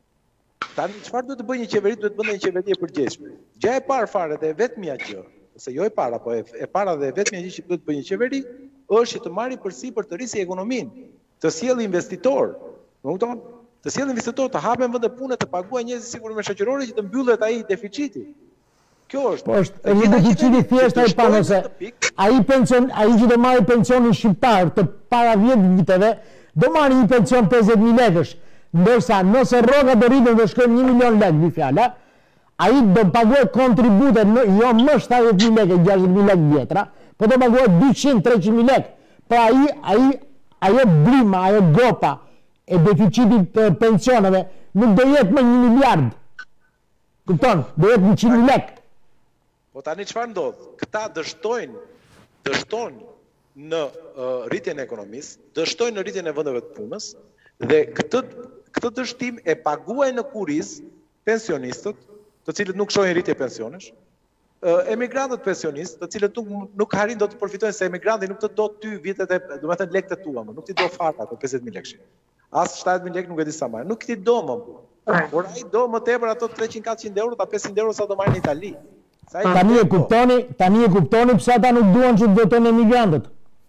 S2: Tani çfarë duhet të bëjë një qeveri? Duhet të bëjë një qeveri e përgjithshme. Gjë e parë fare dhe e vetmja gjë, ose jo e para, po e, e para dhe e vetmja gjë që duhet të bëjë një qeveri, është që të marrë përsipër të rrisë ekonominë, të sjellë investitor, më kupton? Të sjellë investitor, të hapen vende pune, të paguajë njerëzit sigurisht shoqërore që të mbyllet ai deficiti. Kjo është.
S1: Po është një deficiti thjesht ai pa nëse ai pension, ai që do marrë pensionin shqiptar të para dhjetë viteve, do marrë një pension pesëdhjetë mijë lekësh, ndërsa nëse rroga do rriten dhe shkojnë një milion lekë vi fjala, ai do paguaj kontribute jo më shtatëdhjetë mijë lekë, gjashtëdhjetë mijë lekë vjetra, po do paguaj dyqind treqind mijë lekë. Pra ai ai ajo brima, ajo gopa e deficitit të pensioneve nuk do jetë më një miliard. Kupton? Do jetë njëqind mijë lekë.
S2: Po tani çfarë ndodh? Këta dështojnë, dështojnë në uh, rritjen e ekonomisë, dështojnë në rritjen e vendeve të punës dhe këtë këtë dështim e paguajnë në kuriz pensionistët, të cilët nuk shohin rritje pensionesh, uh, emigrantët pensionistë, të cilët nuk nuk arrin do të përfitojnë se emigranti nuk të do ty vitet e, do të thënë lekët e tua, nuk ti do fare ato pesëdhjetë mijë lekë. As shtatëdhjetë mijë lekë nuk e di sa marr. Nuk ti do më. Por ai do më tepër ato treqind katëqind euro, ta pesëqind euro sa do marrin në Itali.
S1: Tani e kuptoni, tani e kuptoni pse ata nuk duan që të votojnë emigrantët.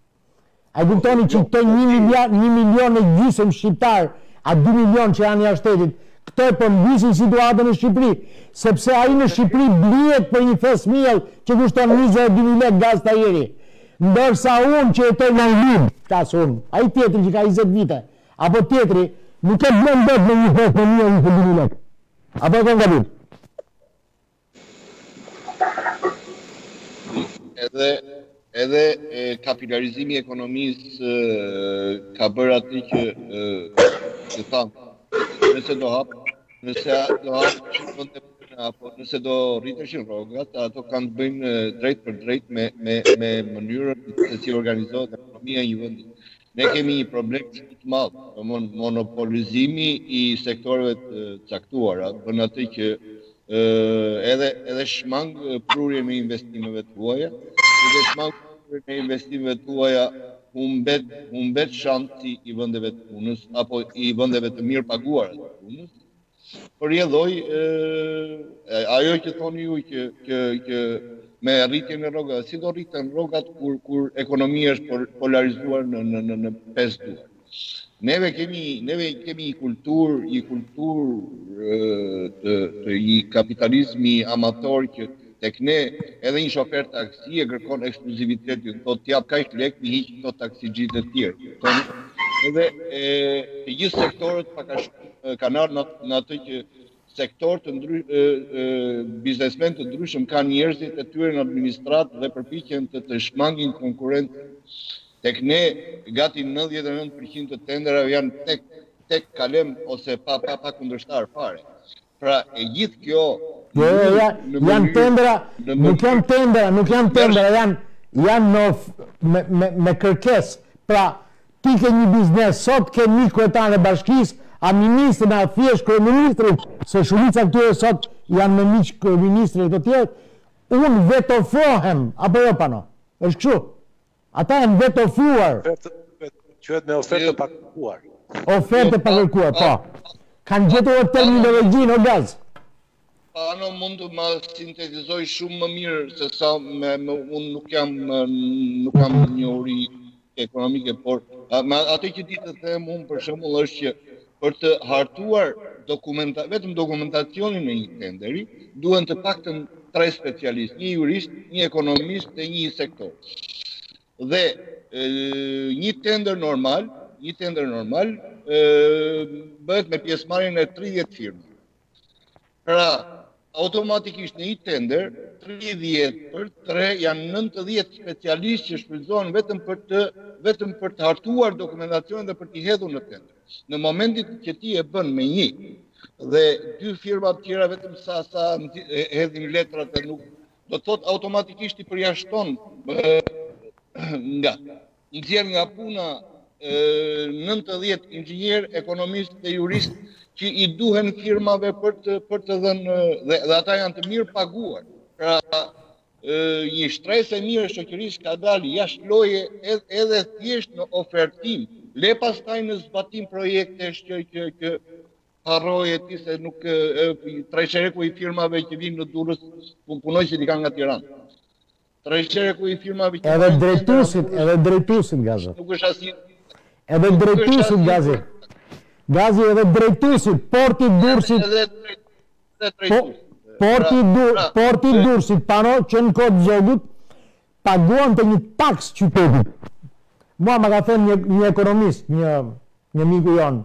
S1: A e kuptoni që këto një miliard, një milion e gjysmë shqiptar, a dy milion që janë jashtë shtetit, këto e përmbysin situatën në Shqipëri, sepse ai në Shqipëri blihet për një fëmijë që kushton njëzet e dy mijë lekë gaz tajeri. Ndërsa unë që jetoj në Anglim, tas unë, ai tjetri që ka njëzet vite, apo tjetri nuk e bën dot me një fëmijë një dy mijë lekë. Apo e kanë gabim?
S3: Edhe edhe e, kapitalizimi i ekonomisë ka bërë atë që të thamë, nëse do hap, nëse do hap vende apo nëse do rriteshin rrogat, ato kanë të bëjnë drejt për drejt me me me mënyrën se si organizohet ekonomia e një vendi. Ne kemi një problem shumë të madh, domthon monopolizimi i sektorëve të caktuara bën atë që Uh, edhe edhe shmang prurje me investimeve të huaja, edhe shmang prurje me investimeve të huaja humbet humbet shansi i vendeve të punës apo i vendeve të mirë paguara të punës. Përjedhoj uh, ajo që thoni ju që që që me rritjen e rrogave, si do rriten rrogat kur kur ekonomia është polarizuar në në në, në pesë duar. Neve kemi, neve kemi i kultur, i kultur të, të i kapitalizmi amator që tek ne edhe një shofer taksi e kërkon ekskluzivitetin, thot t'jap kaq lek, mi hiq këto taksigjit e tjerë. Edhe e, të gjithë sektorët pak a shumë kanë ardhur në atë që sektor të ndry, e, e, biznesmen të ndryshëm kanë njerëzit e tyre në administratë dhe përpiqen të të shmangin konkurrent. Tek ne gati nëntëdhjetë e nëntë përqind të tenderave janë tek tek kalem ose pa pa pa kundërshtar fare. Pra e gjithë kjo
S1: Jo, ja, janë tendera, nuk janë tendera, nuk janë tendera, janë janë në, me, me, me kërkesë. Pra, ti ke një biznes, sot ke një kryetar e bashkisë, a ministrin, a thjesht kryeministrit, se shumica këtyre sot janë me miq kryeministrit të tjerë, unë vetë ofrohem, apo jo pano? Është kështu? Ata janë vetë ofruar.
S2: Quhet me ofertë të pakërkuar.
S1: Ofertë pakërkuar, po. Kanë gjetur terminologjinë o gaz.
S3: Pano mund të ma sintetizoj shumë më mirë se sa me, me, unë nuk jam nuk kam një uri ekonomike, por me atë që di të them unë për shembull është që për të hartuar dokumenta, vetëm dokumentacionin e një tenderi, duhen të paktën tre specialistë, një jurist, një ekonomist dhe një sektor. Dhe e, një tender normal, një tender normal e, bëhet me pjesëmarrjen e tridhjetë firma. Pra, automatikisht në një tender, tridhjetë për tre janë nëntëdhjetë specialistë që shfrytëzohen vetëm për të vetëm për të hartuar dokumentacionin dhe për t'i hedhur në tender. Në momentin që ti e bën me një dhe dy firma të tjera vetëm sa sa hedhin letrat e nuk do të thotë automatikisht i përjashton nga nxjerr nga puna nëntëdhjetë inxhinier, ekonomist dhe jurist që i duhen firmave për të për të dhënë dhe, dhe ata janë të mirë paguar. Pra e, një shtresë e mirë shoqërisë ka dalë jashtë loje edhe, edhe thjesht në ofertim. Le pastaj në zbatim projektesh që që që harroje ti se nuk treqereku i firmave që vinë në Durrës punonjësit i kanë nga Tirana. Treqereku i firmave që
S1: edhe drejtuesit, edhe drejtuesit gazi.
S3: Nuk është asnjë.
S1: Edhe drejtuesit gazi. Gazi edhe drejtuesit, porti Durrësit.
S3: Edhe drejtuesit.
S1: Porti dur, porti Durrësit, pano që në kohë të zogut paguan të një taks qytetit. Mua më ka thënë një, një ekonomist, një një miku jonë.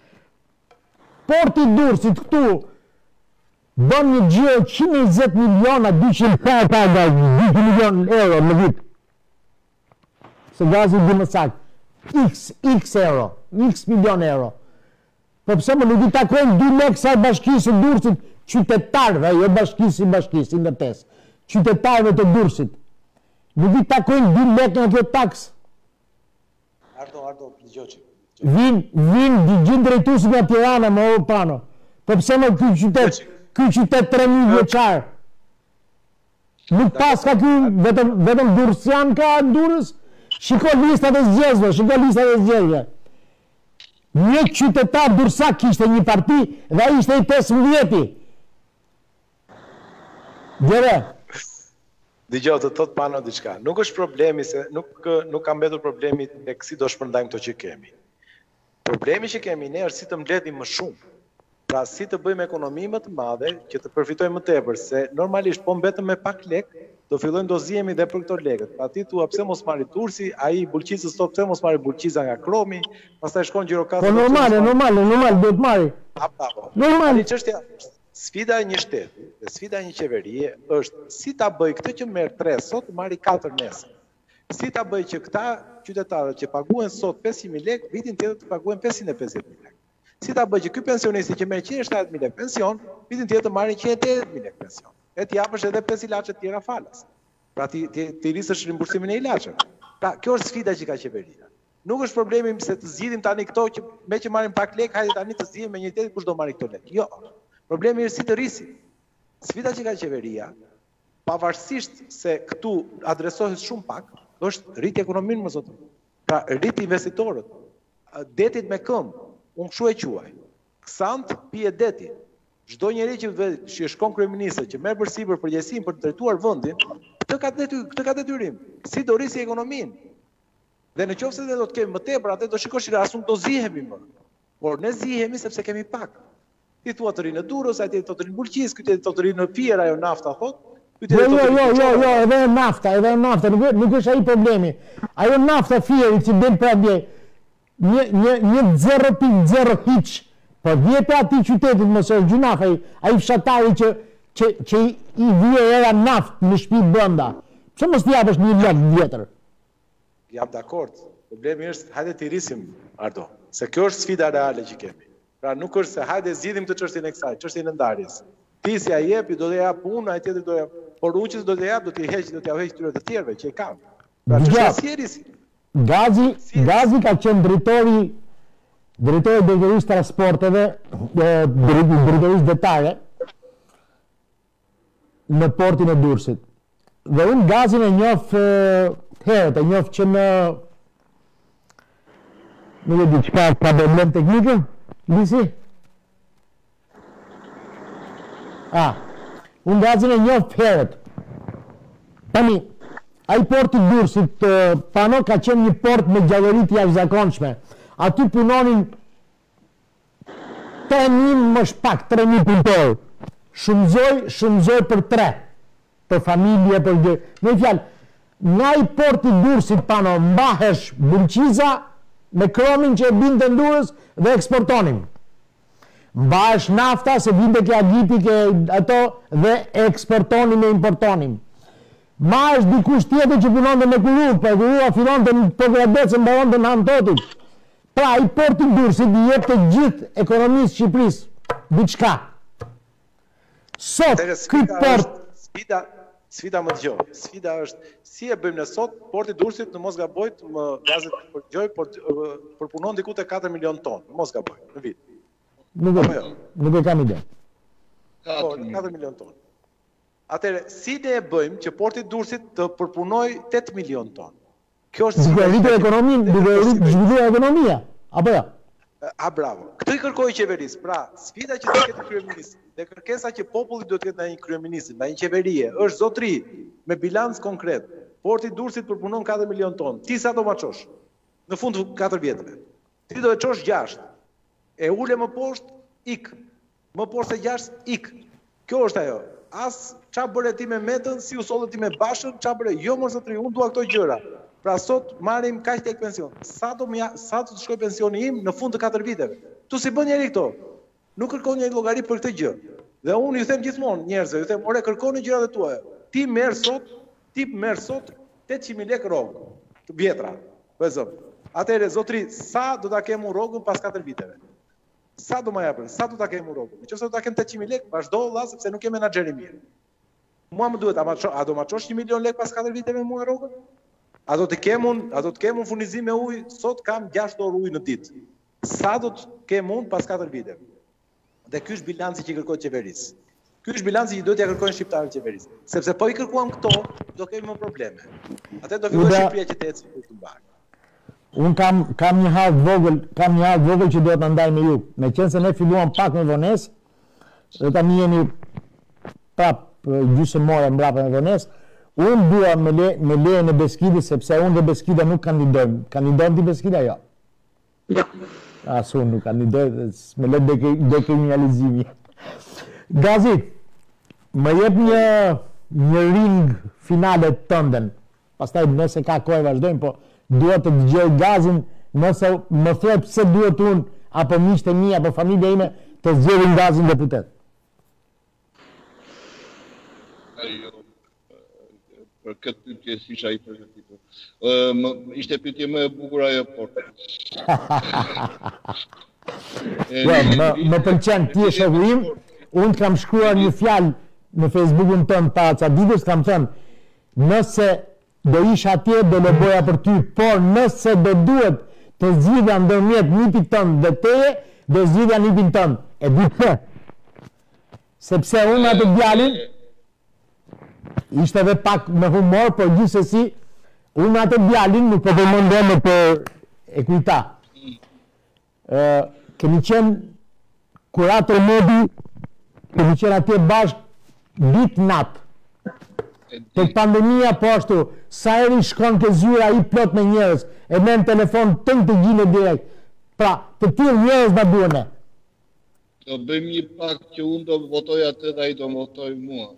S1: Porti Durrësit këtu bën një gjiro njëqind e njëzet miliona, dyqind milion euro në vit. Se gazi di më saktë. X, X euro, X milion euro. Po pse më nuk i takojnë dy lek sa bashkisë të Durrësit, qytetarëve, jo bashkisë i bashkisë, i ndërtesë, qytetarëve të Durrësit. Nuk i takojnë dy lek në kjo taks.
S2: Ardo, Ardo, Pligjoqi.
S1: Vin, vin, gjithë drejtuesit nga Tirana më o pano. Po pse më ky qytet, ky qytet tre mijë vjeçar. Nuk pas ka ky vetëm vetëm Durrësian ka Durrës. Shiko listat e zgjedhjeve, shiko listat e zgjedhjeve. Një qytetar durrësak kishte një parti dhe ai ishte i pesëmbëdhjeti. Gjere.
S2: Dëgjoj, të thot pano diçka. Nuk është problemi se nuk nuk ka mbetur problemi tek si do shpërndajmë këto që kemi. Problemi që kemi ne është si të mbledhim më shumë. Pra si të bëjmë ekonomi më të madhe që të përfitojmë më tepër, se normalisht po mbetëm me pak lek, do fillojmë do zihemi dhe për këto lekët. Pra ti thua pse mos marri Tursi, ai Bulqicës thot pse mos marri Bulqiza nga Kromi, pastaj shkon Gjirokastër.
S1: Po normale, normale, normale, do të marri.
S2: Apo.
S1: Normale.
S2: Çështja sfida e një shteti, dhe sfida e një qeverie është si ta bëj këtë që merr tre sot, marri katër nesër. Si ta bëj që këta qytetarët që paguhen sot pesëqind mijë lekë, vitin tjetër të paguhen pesëqind e pesëdhjetë mijë lekë. Si ta bëj që ky pensionisti që merr njëqind e shtatëdhjetë mijë lekë pension, vitin tjetër të marrë njëqind e tetëdhjetë mijë lekë pension. E ti japësh edhe pesë ilaçe të tjera falas. Pra ti ti, ti risësh rimbursimin e ilaçeve. Pra kjo është sfida që ka qeveria. Nuk është problemi se të zgjidhim tani këto që me që marrim pak lekë, hajde tani të zgjidhim me një tjetër kush do marrë këto lekë. Jo. Problemi është si të risim. Sfida që ka qeveria, pavarësisht se këtu adresohet shumë pak, është rriti ekonominë më zotë. Pra rriti investitorët, detit me këmbë, unë kështu e quaj. Ksant pije deti. Çdo njeri që që shkon kryeministër, që merr përsipër përgjegjësinë për të drejtuar vendin, këtë ka detyrim, këtë ka detyrim. Si do rrisi ekonominë? Dhe në qoftë se ne do të kemi më tepër, atë do shikosh që asun do zihemi më. Por ne zihemi sepse kemi pak. Ti thua të rinë në Durrës, ai thotë të rinë në Bulqis, ky thotë të rinë në Fier, ajo nafta thotë.
S1: Jo, jo, jo, jo, jo, edhe nafta, edhe nafta, nuk, nuk është ai problemi. Ajo nafta Fierit që bën pra dje, një një një zero pikë zero hiç Po vjetë ati qytetit mësë është gjunaf, a i fshatari që, që, që i vje era naft në shtëpi brenda. Pse mos t'i japësh një lek vjetër?
S2: Jam dakord. Problemi është, hajde t'i rrisim, Ardo, se kjo është sfida reale që kemi. Pra nuk është se hajde zgjidhim të çështjen e kësaj, çështjen e ndarjes. Ti si ai jepi do të jap unë, ai tjetër do jap. Por unë që do të jap do t'i heq, do t'ia heq tyre të tjerëve që i kanë. Pra çështja si e rrisim?
S1: Gazi, Gazi ka qenë drejtori drejtori drejtorisë transporteve, drejtorisë detare në portin e Durrësit. Dhe unë Gazin e njoh herët, e njoh që në nuk e di çka ka problem teknike, Lisi? Ah, unë Gazin e njoh herët. Tani, ai porti i Durrësit, pano ka qenë një port me gjallëri të jashtëzakonshme. Aty punonin tre mijë më shpak, tre mijë punëtorë. Shumëzoj, shumëzoj për tre. Për familje, për gjë. Në fjalë, nga i porti i Durrësit pano mbahesh bulqiza me kromin që e binte në Durrës dhe eksportonim. Mbahesh nafta se binte ke agiti ke ato dhe eksportonim e importonim. Ma është dikush tjetër që punonte me kurrë, për kurrëa fillonte në Pogradec e mbaronte në Antotit. Pra, i porti i Durrësit i jep të gjithë ekonomisë Shqipërisë diçka. Sot, ky port...
S2: Sfida, sfida më dëgjoj. Sfida është, si e bëjmë ne sot, porti i Durrësit në mos gabojt, më gazet përgjoj, por përpunon diku te katër milion tonë, në mos gaboj, në vit.
S1: Nuk e, nuk e kam ide.
S2: Po, katër milion tonë. Atëre, si ne e bëjmë që porti i Durrësit të përpunoj tetë milion tonë? Kjo është
S1: duke rritur ekonominë, duke rritur ekonomia, apo jo?
S2: A bravo. Këtë i kërkoj qeverisë. Pra, sfida që do të ketë kryeministri dhe kërkesa që populli do të ketë ndaj një kryeministri, ndaj një qeverie, është zotëri me bilanc konkret. Porti i Durrësit përpunon katër milion tonë. Ti sa do ma çosh? Në fund të katër vjetëve. Ti do e çosh gjashtë. E ule më poshtë, ik. Më poshtë se gjashtë, ik. Kjo është ajo. As qa bëre ti me metën, si u solle ti me bashën, qa bëre, jo më zotëri, unë dua këto gjëra. Pra sot marrim kaq tek pension. Sa do më sa do të shkoj pensioni im në fund të katër viteve? Tu si bën njëri këto? Nuk kërkon një llogari për këtë gjë. Dhe unë ju them gjithmonë njerëzve, ju them, "Ore, kërkoni gjërat e tuaja. Ti merr sot, ti merr sot tetëqind mijë lekë rrogë, të vjetra." Po zot. Atëherë zotri, sa do ta kem unë rrogën pas katër viteve? Sa do më japën? Sa do ta kem unë rrogën? Nëse do ta kem tetëqind mijë lekë, vazhdo valla sepse nuk kem menaxher i mirë. Mua më duhet, a do ma çosh një milion lekë pas katër viteve mua rrogën? A do të kem unë, a do të kem unë furnizim me ujë? Sot kam gjashtë orë ujë në ditë. Sa do të kem unë pas katër viteve? Dhe ky është bilanci që kërkohet qeverisë. Ky është bilanci që duhet t'ia kërkojnë shqiptarët qeverisë. Sepse po i kërkuam këto, do kemi më probleme. Atë do fillojë Shqipëria që të ecë për të mbarë.
S1: Unë kam kam një hall vogël, kam një hall vogël që duhet ta ndaj me ju. Meqense ne filluam pak me vonesë, dhe tani jemi prap gjysmore mbrapa me vonesë. Unë dua me le, me lejen e Beskidit, sepse unë dhe Beskida nuk kandidojmë. Kandidojmë ti Beskida, jo?
S4: Jo.
S1: As unë nuk kandidoj, me le dekriminalizimi. Gazi, më jep një, një ring finale të tënden. Pastaj nëse ka kohë vazhdojmë, po duhet të dëgjoj Gazin, nëse më thot pse duhet unë, apo miqtë e mi, apo familja ime, të zgjedhin Gazin deputet.
S3: Për këtë pyetje si isha i përgatitur. Ishte pyetje më e bukur ajo portë.
S1: Jo, më pëlqen, ti e shohim, unë kam shkruar një fjalë në Facebookun tënd para ca ditësh, kam thënë, nëse do isha atje do loboja për ty, por nëse do duhet të zgjidhja ndërmjet nipit tënd dhe teje, do zgjidhja nipin tënd. E di pse. Sepse unë atë djalin ishte edhe pak me humor, por gjithsesi unë atë djalin nuk po përmendem për ekuita. Ë kemi qenë kurator modi, kemi qenë atje bashkë ditë natë. Tek pandemia po ashtu, sa eri shkon ke zyra i plot me njerëz, e me në telefon tënë të gjine direkt. Pra, të tillë njerëz na duhen ne.
S3: Do bëjmë një pak që unë do votoj atë dhe ai do votoj mua.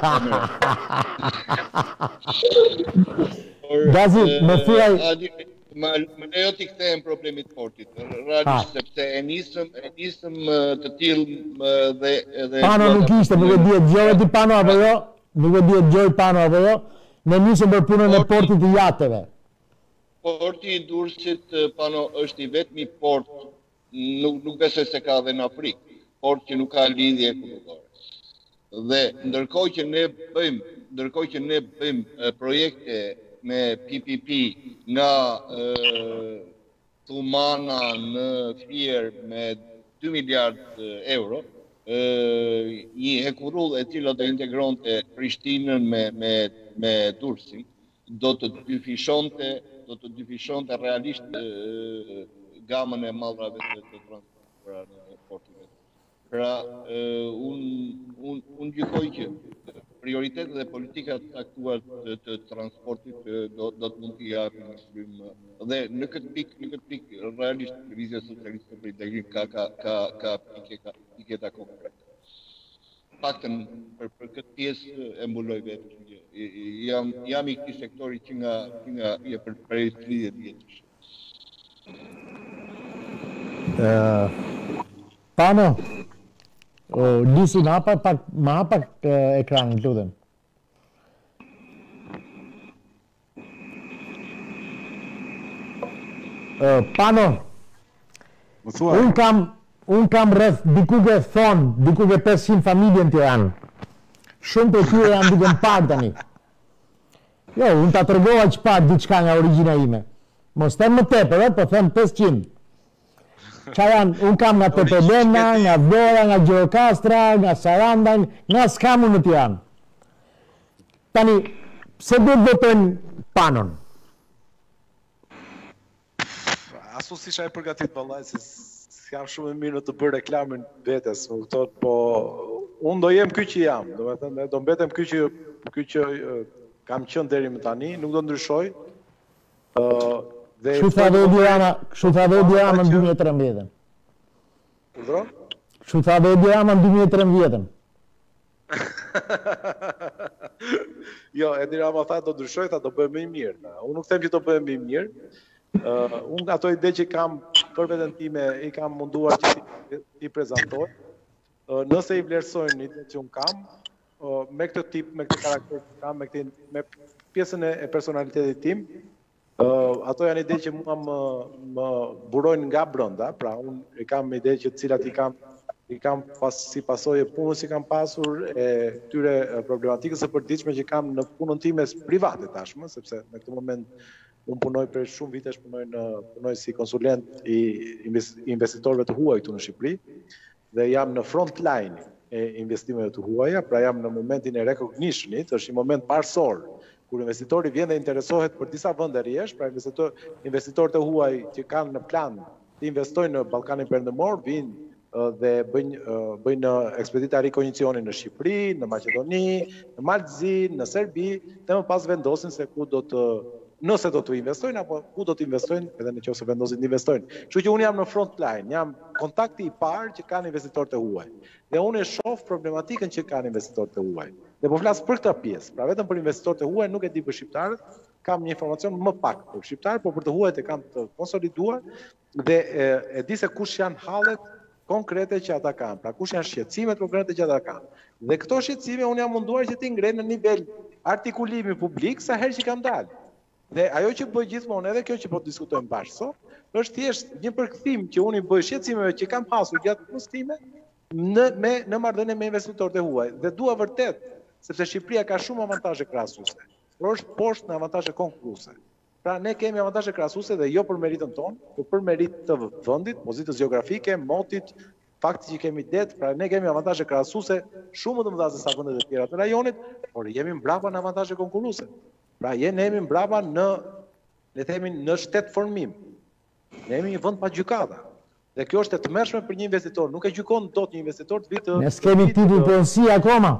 S1: Gazi, më thuaj,
S3: Më më lejo t'i kthehem problemit portit. Realisht sepse e nisëm e nisëm të tillë dhe edhe
S1: Pano nuk ishte, nuk e di e dëgjove ti Pano apo jo? Nuk e di e dëgjoj Pano apo jo? Ne nisëm për punën e portit të jateve.
S3: Porti i Durrësit Pano është i vetmi port, nuk nuk besoj se ka edhe në Afrikë, port që nuk ka lidhje ekonomike. Dhe ndërkohë që ne bëjmë, ndërkohë që ne bëjmë projekte me P P P nga Thumana në Fier me dy miliardë euro, një hekurull e cila do integronte Prishtinën me me me Durrësin, do të dyfishonte, do të dyfishonte realisht gamën e mallrave të transportuara në portin. Pra, unë un, un gjykoj që prioritetet dhe politikat caktuar të, të transportit do, do të mund t'i japin shkrim. Dhe në këtë pikë, në këtë pikë, realisht Lëvizja Socialiste për Integrim ka ka ka ka piketa piketa konkrete. Paktën për, për këtë pjesë e mbuloj vetë. Jam jam i këtij sektori që nga që nga je për për tridhjetë vjetësh.
S1: Uh, Pano, uh, Lisi ma hapa pak, ma hapa uh, ekranin, lutem. Uh, Pano, un kam, un kam rreth diku ke thon, diku ke pesëqind familje në Tiranë. Shumë për tyre janë duke më pak tani. Jo, unë ta tregova që pak diçka nga origjina ime. Mos them më tepër, po them pesëqind. Qa janë, unë kam nga Tepelena, nga Vlora, nga Gjirokastra, nga Saranda, nga s'kam unë në Tiranë. Tani, pse do të votojnë Panon?
S2: Asu si isha e përgatit vallaj, se s'jam shumë e mirë në të bërë reklamin vetes, më kupton, po unë do jem ky që jam, do të thënë, do mbetem ky që ky që kam qenë deri më tani, nuk do ndryshoj. Ë
S1: Kështu tha dhe Edi Rama, kështu tha dhe Edi Rama në dy mijë e trembëdhjetë.
S2: Urdhro?
S1: Kështu tha dhe Edi Rama në dy mijë e trembëdhjetë.
S2: Jo, Edi Rama tha do ndryshoj, tha do bëhem më i mirë. Unë nuk them që do bëhem më i mirë. Uh, unë ato ide që kam për veten time i kam munduar që ti, ti prezantoj. Uh, nëse i vlerësojnë ide që unë kam, uh, me këtë tip, me këtë karakter që kam, me, këtë, me pjesën e personalitetit tim, Uh, ato janë ide që mua më, më burojnë nga brenda, pra unë i kam ide që cilat i kam i kam pas si pasojë punës që kam pasur e këtyre problematikës së përditshme që kam në punën time private tashmë, sepse në këtë moment unë punoj për shumë vitesh, punoj në punoj si konsulent i investitorëve të huaj këtu në Shqipëri dhe jam në front line e investimeve të huaja, pra jam në momentin e recognitionit, është një moment parsor kur investitori vjen dhe interesohet për disa vende rrjesh, pra investitor, investitorët e huaj që kanë në plan të investojnë në Ballkanin Perëndimor, vinë dhe bëjnë bëjnë ekspedita rikognizioni në Shqipëri, në Maqedoni, në Malzi, në Serbi, dhe më pas vendosin se ku do të nëse do të investojnë apo ku do të investojnë, edhe nëse vendosin të investojnë. Kështu që unë jam në front line, jam kontakti i parë që kanë investitorët e huaj. Dhe unë e shoh problematikën që kanë investitorët e huaj. Dhe po flas për këtë pjesë, pra vetëm për investitorët e huaj nuk e di për shqiptarët, kam një informacion më pak për shqiptarët, por për të huajt e kam të konsoliduar dhe e, e di se kush janë hallet konkrete që ata kanë, pra kush janë shqetësimet konkrete që ata kanë. Dhe këto shqetësime unë jam munduar që t'i ngrej në nivel artikulimi publik sa herë që kam dalë. Dhe ajo që bëj gjithmonë, edhe kjo që po diskutojmë bashkë sot, është thjesht një përkthim që unë i bëj shqetësimeve që kam pasur gjatë punës time në me në marrëdhënie me investitorët e huaj. Dhe dua vërtet, sepse Shqipëria ka shumë avantazhe krahasuese, por është poshtë në avantazhe konkurruese. Pra ne kemi avantazhe krahasuese dhe jo për meritën tonë, por për meritë të vendit, pozitës gjeografike, motit, fakti që kemi det, pra ne kemi avantazhe krahasuese shumë më të mëdha se sa vendet e tjera të rajonit, por jemi mbrapa në avantazhe konkurruese. Pra je ne jemi mbrapa në, le themi, në shtet formim. Ne jemi një vend pa gjykata. Dhe kjo është e tmerrshme për një investitor. Nuk e gjykon dot një investitor të vitë.
S1: Ne s'kemi titull punësi akoma.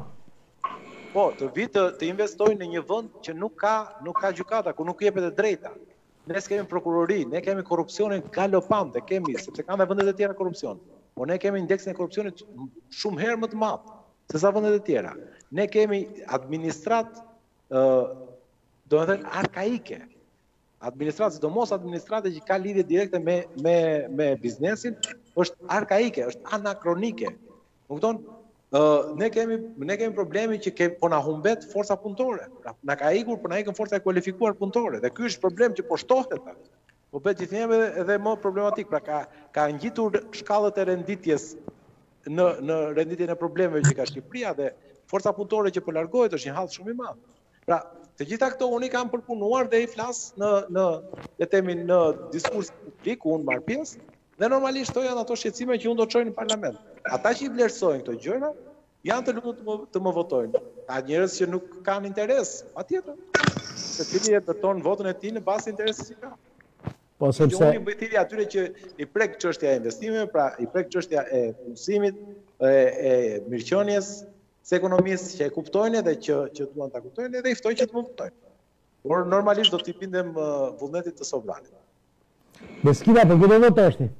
S2: Po, të vitë të investojnë në një vend që nuk ka nuk ka gjykata, ku nuk jepet e drejta. Ne s'kemi prokurori, ne kemi korrupsionin galopante, kemi, sepse kanë dhe vendet e tjera korrupsion. Po ne kemi indeksin e korrupsionit shumë herë më të madh se sa vendet e tjera. Ne kemi administrat ë do të thënë arkaike. administratë, sidomos administrata që ka lidhje direkte me me me biznesin, është arkaike, është anakronike. Më kupton? Uh, ne kemi ne kemi problemin që ke, po na humbet forca punëtore. Pra, na ka ikur, po na ikën forca e kualifikuar punëtore. Dhe ky është problem që po shtohet tani. Po bëhet gjithnjë edhe, edhe më problematik. Pra ka ka ngjitur shkallët e renditjes në në renditjen e problemeve që ka Shqipëria dhe forca punëtore që po largohet është një hall shumë i madh. Pra, të gjitha këto unë i kam përpunuar dhe i flas në në le të themi në diskurs publik, unë marr pjesë. Dhe normalisht to janë ato shqetësime që unë do të çoj në parlament. Ata që i vlerësojnë këto gjëra, janë të lutur të më, të më votojnë. Ka njerëz që nuk kanë interes, patjetër. Se cili e dëton votën e tij në bazë të interesit që ka.
S1: Po sepse
S2: unë i bëj thirrje atyre që i prek çështja e investimeve, pra i prek çështja e punësimit, e, e mirëqenies së ekonomisë që e kuptojnë dhe që që duan ta kuptojnë dhe i ftoj që të më votojnë. Por normalisht do t'i bindem uh, vullnetit të Sovranit.
S1: Beskida, për këtë votosh ti?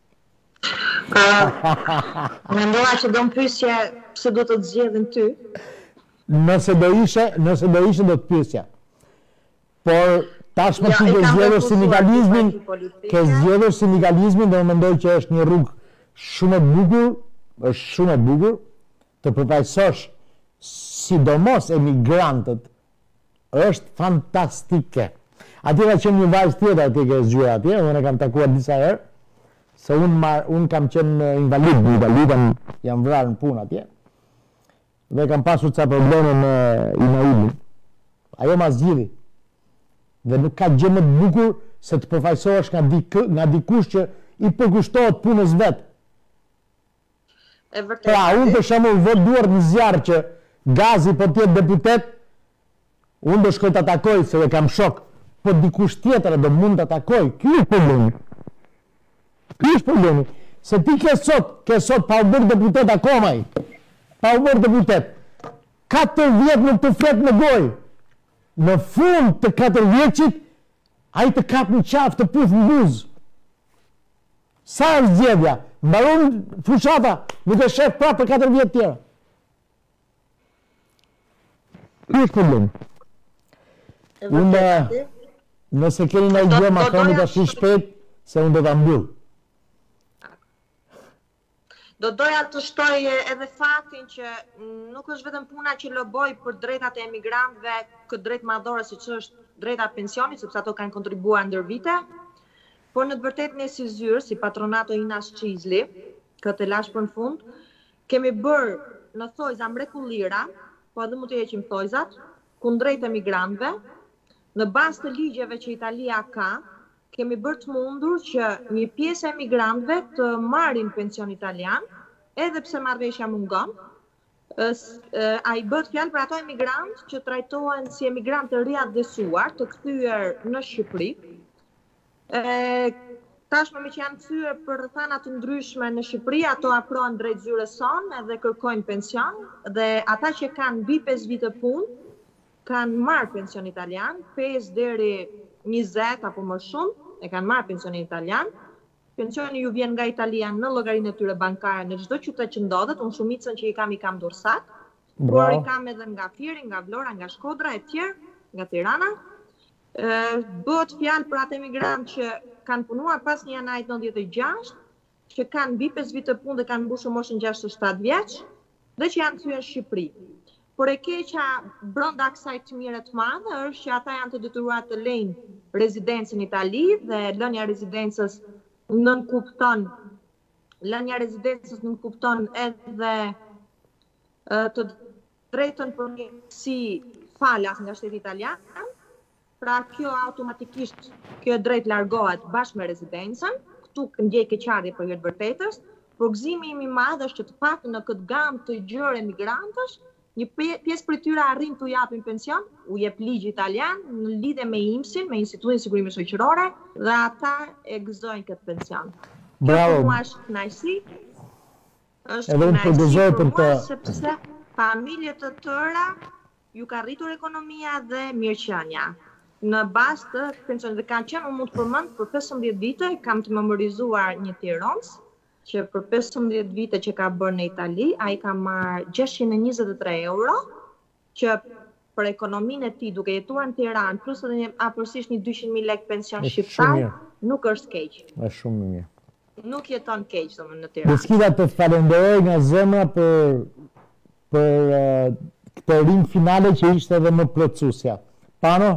S4: Mendova që do më pyesje pse do të të zgjedhin ty.
S1: Nëse do ishe, nëse do ishe do të pyesja. Por tashmë
S4: Jo,
S1: ti
S4: i
S1: ke
S4: kam
S1: zgjedhur
S4: përkushtuar
S1: sindikalizmin,
S4: disa politike.
S1: ke zgjedhur sindikalizmin dhe unë mendoj që është një rrugë shumë e bukur, është shumë e bukur të përfaqësosh sidomos emigrantët, është fantastike. Atje ka qenë një vajzë tjetër atje ke zgjuar atje, unë e kam takuar disa herë, se unë mar, unë kam qenë invalid, në Itali, kam, jam vrarë në punë atje, dhe kam pasur ca probleme me emailin. Ajo ma zgjidhi. Dhe nuk ka gjë më të bukur se të përfaqësohesh nga, dik, nga dikush që i përkushtohet punës vetë.
S4: E vërtet.
S1: Pra, unë për shembull vot duart në zjarr që Gazi po të jetë deputet, unë do shkoj të atakoj se dhe kam shok, po dikush tjetër do mund të atakoj. Ky është problemi. Ky është problemi. Se ti ke sot, ke sot pa u bërë deputet akoma i. Pa u bërë deputet. katër vjet nuk të flet në gojë. Në fund të katër vjeçit, ai të kap në qafë të puth në buzë. Sa është zgjedhja? Mbaron fushata, nuk e shef prapë për katër vjet tjera. Ky është problemi.
S4: E
S1: Unë,
S4: vërtet.
S1: nëse keni në gjë, ma thoni tash shpejt, se unë do ta mbyll.
S4: Do doja të shtoj edhe faktin që nuk është vetëm puna që loboj për drejtat e emigrantëve, këtë drejt madhore siç është drejta e pensionit, sepse ato kanë kontribuar ndër vite, por në të vërtetën e si zyrë, si patronato Inas Qizli, këtë lash për në fund, kemi bërë në thojza mrekullira, po edhe mund të heqim thojzat, kundrejt emigrantëve, në bazë të ligjeve që Italia ka, kemi bërë të mundur që një pjesë e emigrantëve të marrin pension italian, edhe pse marrëveshja mungon. A i bëhet fjalë për ato emigrantë që trajtohen si emigrantë të riadhesuar, të kthyer në Shqipëri. E, tashmë me që janë kthyer për rrethana të ndryshme në Shqipëri, ato afrohen drejt zyrës sonë edhe kërkojnë pension, dhe ata që kanë mbi pesë vite punë kanë marrë pension italian, pesë deri njëzet apo më shumë, e kanë marrë pensionin italian. Pensioni ju vjen nga Italia në llogarinë e tyre bankare në çdo qytet që ndodhet. Unë shumicën që i kam i kam dorsak, por i kam edhe nga Fieri, nga Vlora, nga Shkodra e tjerë, nga Tirana. Bëhet fjalë për atë emigrantë që kanë punuar pas një janajit nëntëdhjetë e gjashtë, që kanë mbi pesë vite punë dhe kanë mbushur moshën gjashtëdhjetë e shtatë vjeç, dhe që janë kthyer në Shqipëri. Por e keqja brenda kësaj të mire të madhe është që ata janë të detyruar të lejnë rezidencën në Itali dhe lënia e rezidencës nën kupton lënia e rezidencës nën kupton edhe të drejtën për një si falas nga shteti italian. Pra kjo automatikisht kjo drejt largohet bashkë me rezidencën. Këtu ndjej keqardhje për hir të vërtetës, por gëzimi im i madh është që të paktën në këtë gamë të gjerë emigrantësh, një pjesë për tyre arrin të japin pension, u jep ligji italian në lidhje me I M S I-n, me Institutin e Sigurimit Shoqërore, dhe ata e gëzojnë këtë pension.
S1: Bravo.
S4: Kjo mua është kënaqësi. Është
S1: Edhe unë përgëzoj
S4: kënaqësi
S1: për
S4: për mua
S1: të-
S4: sepse familje të tëra ju ka rritur ekonomia dhe mirëqenia. Në bazë të pensionit dhe kanë qenë, unë mund të përmend për pesëmbëdhjetë vite kam të memorizuar një tironc që për pesëmbëdhjetë vite që ka bërë në Itali, ai ka marrë gjashtëqind e njëzet e tre euro, që për ekonominë e tij duke jetuar në Tiranë, plus edhe një afërsisht një dyqind mijë lekë pension
S1: Është shumë
S4: shqiptar,
S1: mirë.
S4: nuk është keq.
S1: Është shumë mirë.
S4: Nuk jeton keq domethënë në Tiranë.
S1: Beskida, të falenderoj nga zemra për për uh, këtë ring finale që ishte edhe më plotësuesja. Pano?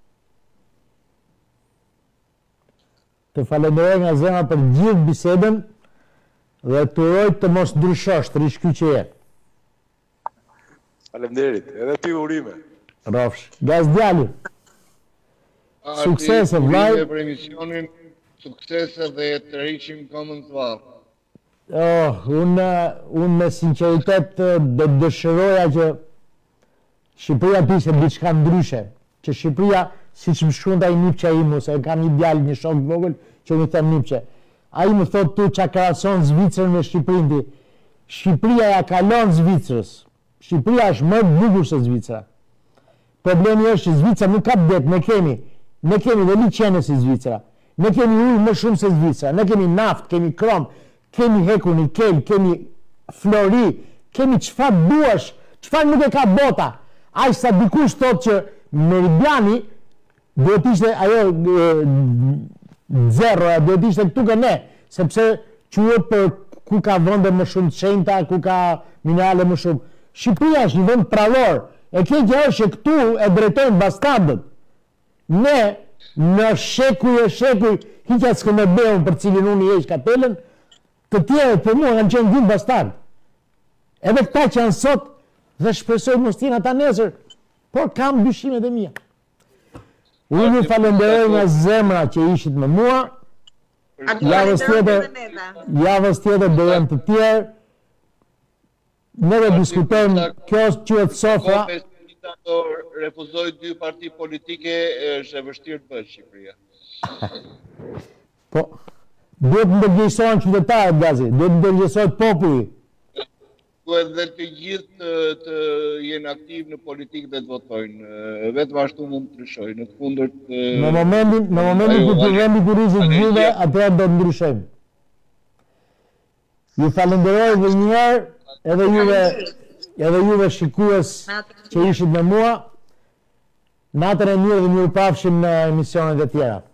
S1: Të falenderoj nga zemra për gjithë bisedën dhe të uroj të mos ndryshosh, të rish ky që je.
S2: Faleminderit, edhe ty urime.
S1: Rofsh. Gaz djali. Suksese, vllai.
S3: Urime për emisionin, suksese dhe të rriqim këmbën të varë.
S1: Oh, unë un me sinqeritet dhe dëshiroja që Shqipëria të ishte diçka ndryshe, që Shqipëria, siç më shkruante ai Nipçe im, ose kam një djalë, një shok vogël që më thon Nipçe. Ai më thot tu çka krahason Zvicrën me Shqipërinë. Shqipëria ja kalon Zvicrës. Shqipëria është më e bukur se Zvicra. Problemi është që Zvicra nuk ka det, ne kemi, ne kemi dhe liçene si Zvicra. Ne kemi ujë më shumë se Zvicra, ne kemi naftë, kemi krom, kemi hekur nikel, kemi flori, kemi çfarë duash, çfarë nuk e ka bota. Ai sa dikush thotë që Meridiani duhet ishte ajo zero, duhet ishte këtu ke ne, sepse quhet për ku ka vende më shumë të shenjta, ku ka minerale më shumë. Shqipëria është një vend prallor, e keqja është që këtu e drejtojnë bastardët. Ne në shekuj e shekuj hiqja Skënderbeun për cilin unë i heq kapelën, të tjerët për mua kanë qenë gjithë bastardë. Edhe këta që janë sot dhe shpresoj mos t'jenë ata nesër, por kam dyshimet e mia. Unë ju falenderoj nga zemra që ishit me mua. Javës tjetër, javës tjetër do jenë të tjerë. Ne do diskutojmë, kjo quhet sofra.
S3: Do refuzoj dy parti politike, është e vështirë të bëhet Shqipëria.
S1: Po, duhet të ndërgjegjësohen qytetarët, Gazi, duhet të ndërgjegjësohet populli.
S3: Duhet dhe të gjithë të jenë aktiv në politikë dhe të votojnë. Vetëm ashtu mund të ndryshojnë. Në të kundërt
S1: Në momentin, në momentin kur të vendi kur ishit gjithë, atëherë do të ndryshojmë. Ju falenderoj edhe një herë, edhe juve, edhe juve shikues që ishit me mua. Natën e mirë dhe mirupafshim në emisionet e tjera.